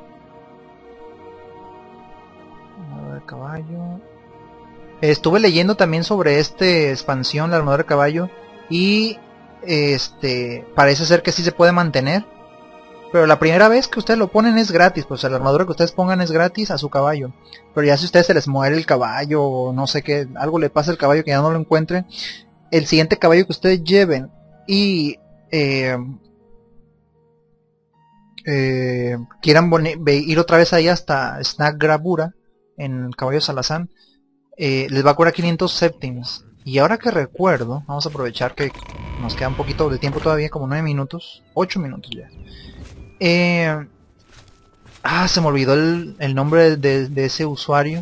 S1: Armadura de caballo. Estuve leyendo también sobre esta expansión, la armadura de caballo, y este parece ser que sí se puede mantener. Pero la primera vez que ustedes lo ponen es gratis, pues la armadura que ustedes pongan es gratis a su caballo. Pero ya si a ustedes se les muere el caballo, o no sé qué, algo le pasa al caballo que ya no lo encuentren, el siguiente caballo que ustedes lleven y eh, eh, quieran ir otra vez ahí hasta Snack Grabura, en el caballo Salazán, eh, les va a cobrar quinientos céntimos. Y ahora que recuerdo, vamos a aprovechar que nos queda un poquito de tiempo todavía, como nueve minutos, ocho minutos ya. Eh, ah, se me olvidó el, el nombre de, de ese usuario.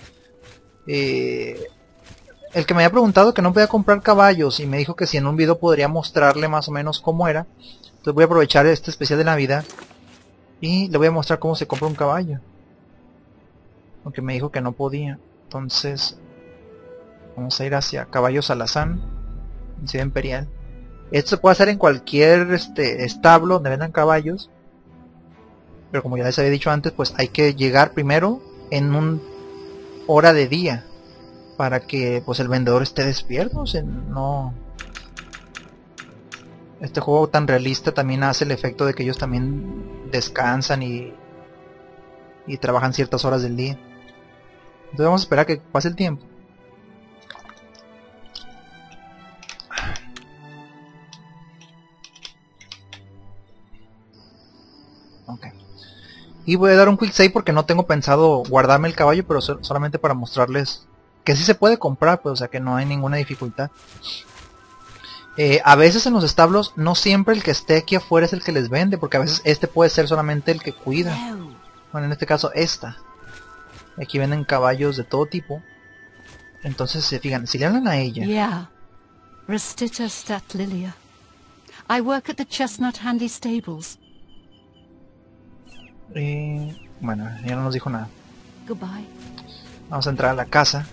S1: Eh, el que me había preguntado que no podía comprar caballos y me dijo que si en un video podría mostrarle más o menos cómo era. Entonces voy a aprovechar este especial de Navidad y le voy a mostrar cómo se compra un caballo. Aunque me dijo que no podía. Entonces vamos a ir hacia Caballo Salazán, en Ciudad Imperial. Esto se puede hacer en cualquier este, establo donde vendan caballos. Pero como ya les había dicho antes, pues hay que llegar primero en un hora de día. Para que pues el vendedor esté despierto. O sea, no... Este juego tan realista también hace el efecto de que ellos también descansan y, y trabajan ciertas horas del día. Entonces vamos a esperar a que pase el tiempo. Ok. Y voy a dar un quick save porque no tengo pensado guardarme el caballo, pero so solamente para mostrarles que sí se puede comprar, pues, o sea que no hay ninguna dificultad. Eh, a veces en los establos no siempre el que esté aquí afuera es el que les vende, porque a veces este puede ser solamente el que cuida. Bueno, en este caso esta. Aquí venden caballos de todo tipo. Entonces se fijan, si le hablan a ella.
S4: Yeah. Restita Stat Lilia. I work at the Chestnut Handy Stables.
S1: Eh, bueno, ya no nos dijo nada.
S4: Goodbye.
S1: Vamos a entrar a la casa.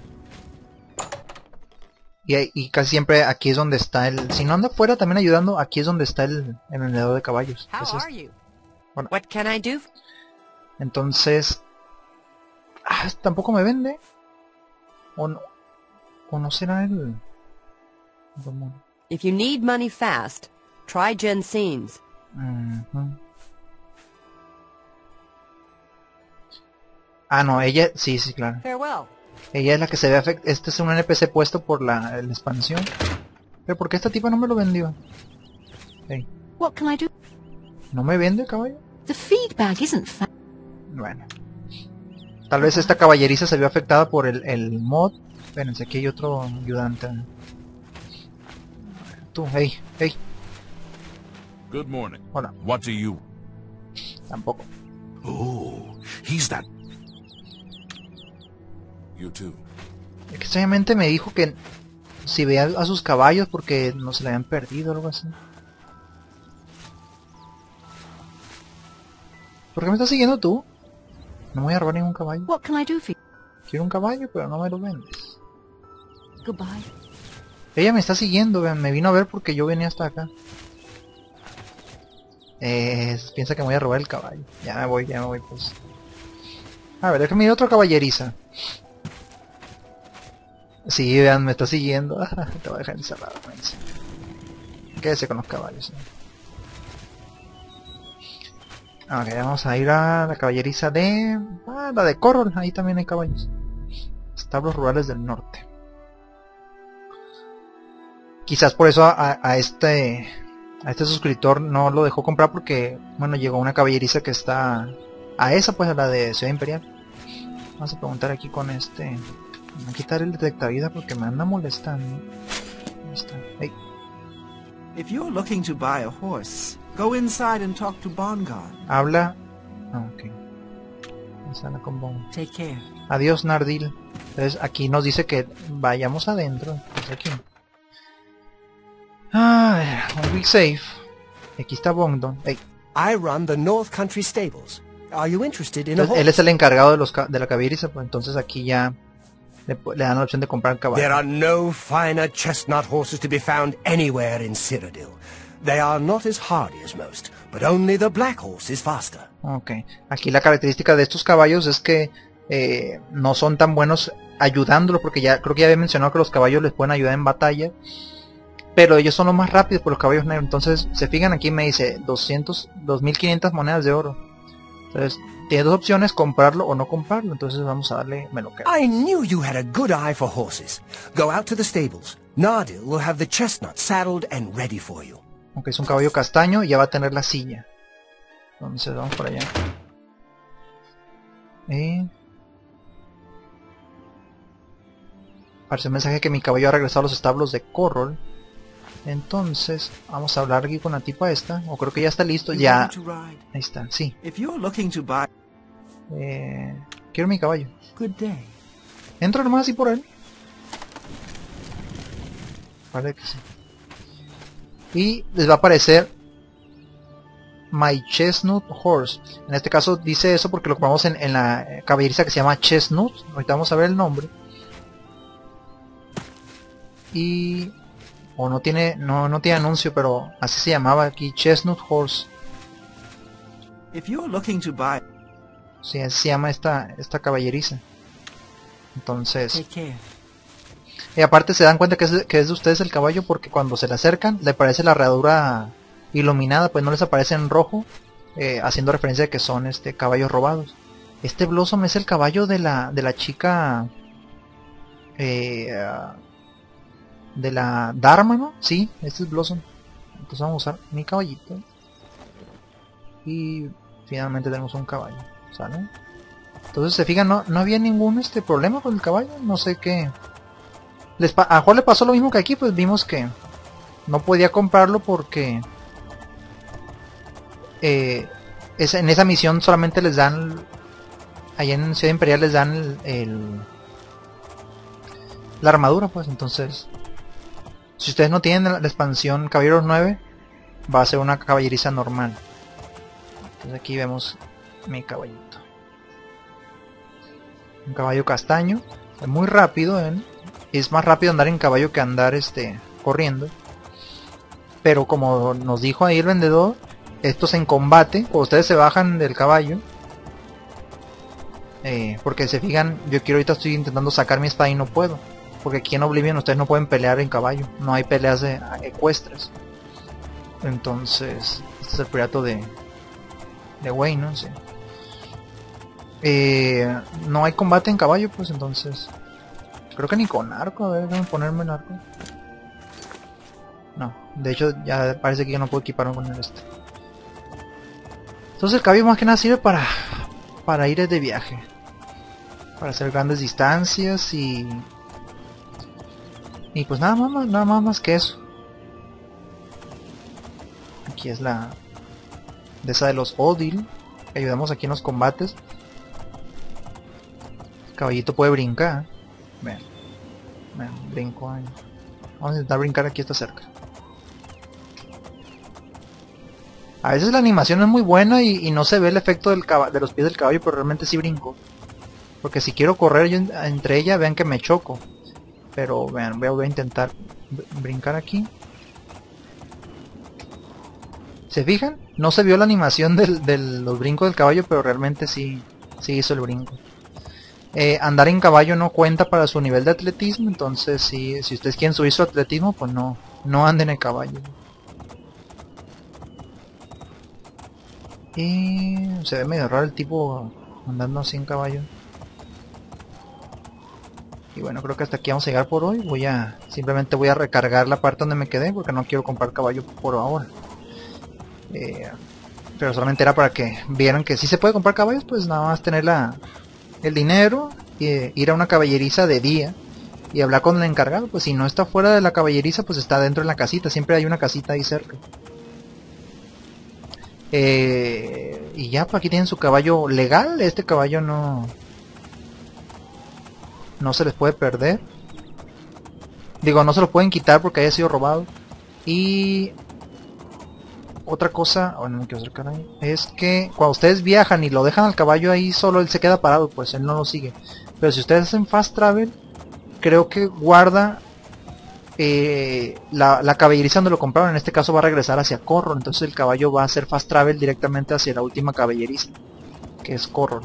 S1: Y, y casi siempre aquí es donde está el... Si no anda afuera también ayudando, aquí es donde está el, el vendedor de caballos. Entonces, bueno,
S5: What can I do?
S1: entonces... Ah, tampoco me vende. O no, o no será el...
S5: If you need money fast, try Jensen's.
S1: Uh-huh. Ah, no, ella... Sí, sí, claro.
S5: Farewell.
S1: Ella es la que se ve afectada. Este es un N P C puesto por la, la expansión. Pero ¿por qué esta tipa no me lo vendió? Hey.
S4: What can I do?
S1: ¿No me vende el caballo?
S4: The feed bag isn't fat.
S1: Bueno. Tal vez esta caballeriza se vio afectada por el, el mod. Espérense, aquí hay otro ayudante. Tú, hey, hey.
S2: Good morning.
S1: Hola.
S2: What do you...
S1: Tampoco.
S2: Oh, he's that... You too.
S1: Extrañamente me dijo que si veía a sus caballos porque no se le habían perdido o algo así. ¿Por qué me estás siguiendo tú? No me voy a robar ningún caballo.
S4: What can I do for you?
S1: Quiero un caballo, pero no me lo vendes.
S4: Goodbye.
S1: Ella me está siguiendo, vean, me vino a ver porque yo venía hasta acá. Eh, piensa que me voy a robar el caballo. Ya me voy, ya me voy, pues. A ver, déjame ir a otra caballeriza. Sí, vean, me está siguiendo. Te voy a dejar encerrado, menso. Quédese con los caballos. ¿no? Ok, vamos a ir a la caballeriza de... Ah, la de Corral, ahí también hay caballos. Establos rurales del norte. Quizás por eso a, a este... A este suscriptor no lo dejó comprar porque, bueno, llegó una caballeriza que está... A esa, pues, a la de Ciudad Imperial. Vamos a preguntar aquí con este... Me voy a quitar el detectavida porque me anda molestando. ¿Dónde está? Hey.
S6: If you're looking to buy a horse, go inside and talk to Bongard.
S1: Habla... Ah, ok. Vamos a hablar con Bon.
S6: Take care.
S1: Adiós, Nardil. Entonces aquí nos dice que vayamos adentro. Pues aquí. Ah, un Big Safe. Aquí está Bongdon. Hey.
S3: I run the North Country Stables. Are you interested in a
S1: Entonces, él
S3: horse?
S1: es el encargado de los ca- de la caballeriza, pues entonces aquí ya le, le dan la opción de comprar caballo.
S3: There are no finer chestnut horses to be found anywhere in Cyrodiil. They are not as hardy as most, but only the black horse is faster.
S1: Ok. Aquí la característica de estos caballos es que eh, no son tan buenos ayudándolos, porque ya creo que ya había mencionado que los caballos les pueden ayudar en batalla. Pero ellos son los más rápidos por los caballos negros. Entonces, se fijan aquí, me dice doscientos, dos mil quinientas monedas de oro. Entonces, tiene dos opciones, comprarlo o no comprarlo. Entonces vamos a darle, me lo quedo.
S3: I knew you had a good eye for horses. Go out to the stables. Nardil will have the chestnut saddled and ready for you.
S1: Aunque es un caballo castaño, ya va a tener la silla. Entonces vamos por allá. Y... Aparece un mensaje que mi caballo ha regresado a los establos de Corral. Entonces, vamos a hablar aquí con la tipa esta. O creo que ya está listo.
S6: You
S1: Ya.
S6: want to ride?
S1: Ahí está, sí.
S6: If you're looking to buy,
S1: Eh, quiero mi caballo.
S6: good day.
S1: Entro nomás así por él. Parece que sí. Y les va a aparecer My Chestnut Horse. En este caso dice eso porque lo compramos en, en la caballeriza que se llama Chestnut. Ahorita vamos a ver el nombre. Y... O no tiene, no, no tiene anuncio, pero así se llamaba aquí, Chestnut Horse.
S6: If you're looking to buy,
S1: Sí, así se llama esta, esta caballeriza. Entonces...
S6: take care.
S1: Y aparte se dan cuenta que es, de, que es de ustedes el caballo porque cuando se le acercan le aparece la herradura iluminada, pues no les aparece en rojo, eh, haciendo referencia a que son este caballos robados. Este Blossom es el caballo de la de la chica eh, de la Dharma, ¿no? Sí, este es Blossom. Entonces vamos a usar mi caballito. Y finalmente tenemos un caballo, ¿sale? Entonces se fijan, no, no había ningún este problema con el caballo, no sé qué. Les pa a Juan le pasó lo mismo que aquí, pues vimos que no podía comprarlo porque eh, es, en esa misión solamente les dan, allá en Ciudad Imperial les dan el, el la armadura, pues entonces si ustedes no tienen la, la expansión Caballeros nueve, va a ser una caballeriza normal. Entonces aquí vemos mi caballito, un caballo castaño, es muy rápido, ¿eh? Es más rápido andar en caballo que andar este corriendo. Pero como nos dijo ahí el vendedor, estos en combate, cuando ustedes se bajan del caballo, eh, porque se fijan, yo quiero ahorita estoy intentando sacar mi espada y no puedo, porque aquí en Oblivion ustedes no pueden pelear en caballo, no hay peleas de, ecuestres. Entonces, este es el pirata de de Wayne, ¿no? Sí. Eh, no hay combate en caballo, pues entonces creo que ni con arco. A ver, déjame ponerme el arco. No, de hecho ya parece que yo no puedo equiparme con el este. Entonces el caballo más que nada sirve para para ir de viaje, para hacer grandes distancias y y pues nada más, nada más, más que eso. Aquí es la de esa de los Odil, que ayudamos aquí en los combates. El caballito puede brincar. Vean, vean, brinco ahí. Vamos a intentar brincar aquí, está cerca. A veces la animación es muy buena y, y no se ve el efecto del de los pies del caballo, pero realmente sí brinco. Porque si quiero correr yo en- entre ellas, vean que me choco. Pero vean, voy a, voy a intentar br- brincar aquí. ¿Se fijan? No se vio la animación del, de los brincos del caballo, pero realmente sí, sí hizo el brinco. Eh, andar en caballo no cuenta para su nivel de atletismo, entonces si, si ustedes quieren subir su atletismo, pues no, no anden en caballo. Y se ve medio raro el tipo andando así en caballo. Y bueno, creo que hasta aquí vamos a llegar por hoy. Voy a simplemente voy a recargar la parte donde me quedé porque no quiero comprar caballo por ahora. Eh, pero solamente era para que vieran que si se puede comprar caballos, pues nada más tener la, el dinero y eh, ir a una caballeriza de día y hablar con el encargado. Pues si no está fuera de la caballeriza, pues está dentro de la casita. Siempre hay una casita ahí cerca. Eh, y ya, pues aquí tienen su caballo legal. Este caballo no no se les puede perder. Digo, no se lo pueden quitar porque haya sido robado. Y otra cosa, bueno, no me quiero acercar ahí, es que cuando ustedes viajan y lo dejan al caballo ahí solo, él se queda parado, pues él no lo sigue. Pero si ustedes hacen fast travel, creo que guarda eh, la, la caballeriza donde lo compraron. En este caso va a regresar hacia Corro, entonces el caballo va a hacer fast travel directamente hacia la última caballeriza, que es Corro.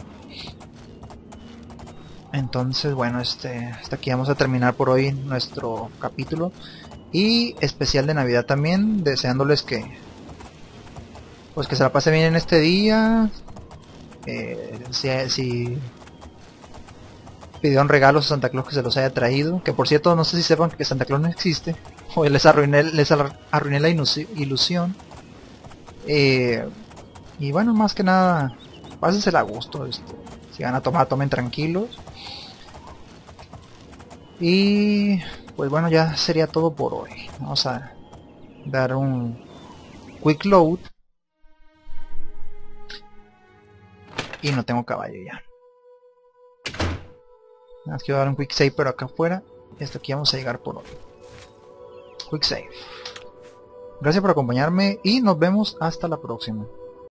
S1: Entonces, bueno, este, hasta aquí vamos a terminar por hoy nuestro capítulo y especial de Navidad también, deseándoles que pues que se la pase bien en este día. Eh, si, si pidieron regalos a Santa Claus, que se los haya traído, que por cierto no sé si sepan que Santa Claus no existe, o les arruiné, les arruiné la ilusión. Eh, y bueno, más que nada, pásensela a gusto, este, si van a tomar, tomen tranquilos. Y pues bueno, ya sería todo por hoy. Vamos a dar un quick load. Y no tengo caballo ya. Nada más quiero dar un quick save, pero acá afuera. Y hasta aquí vamos a llegar por hoy. Quick save. Gracias por acompañarme y nos vemos hasta la próxima.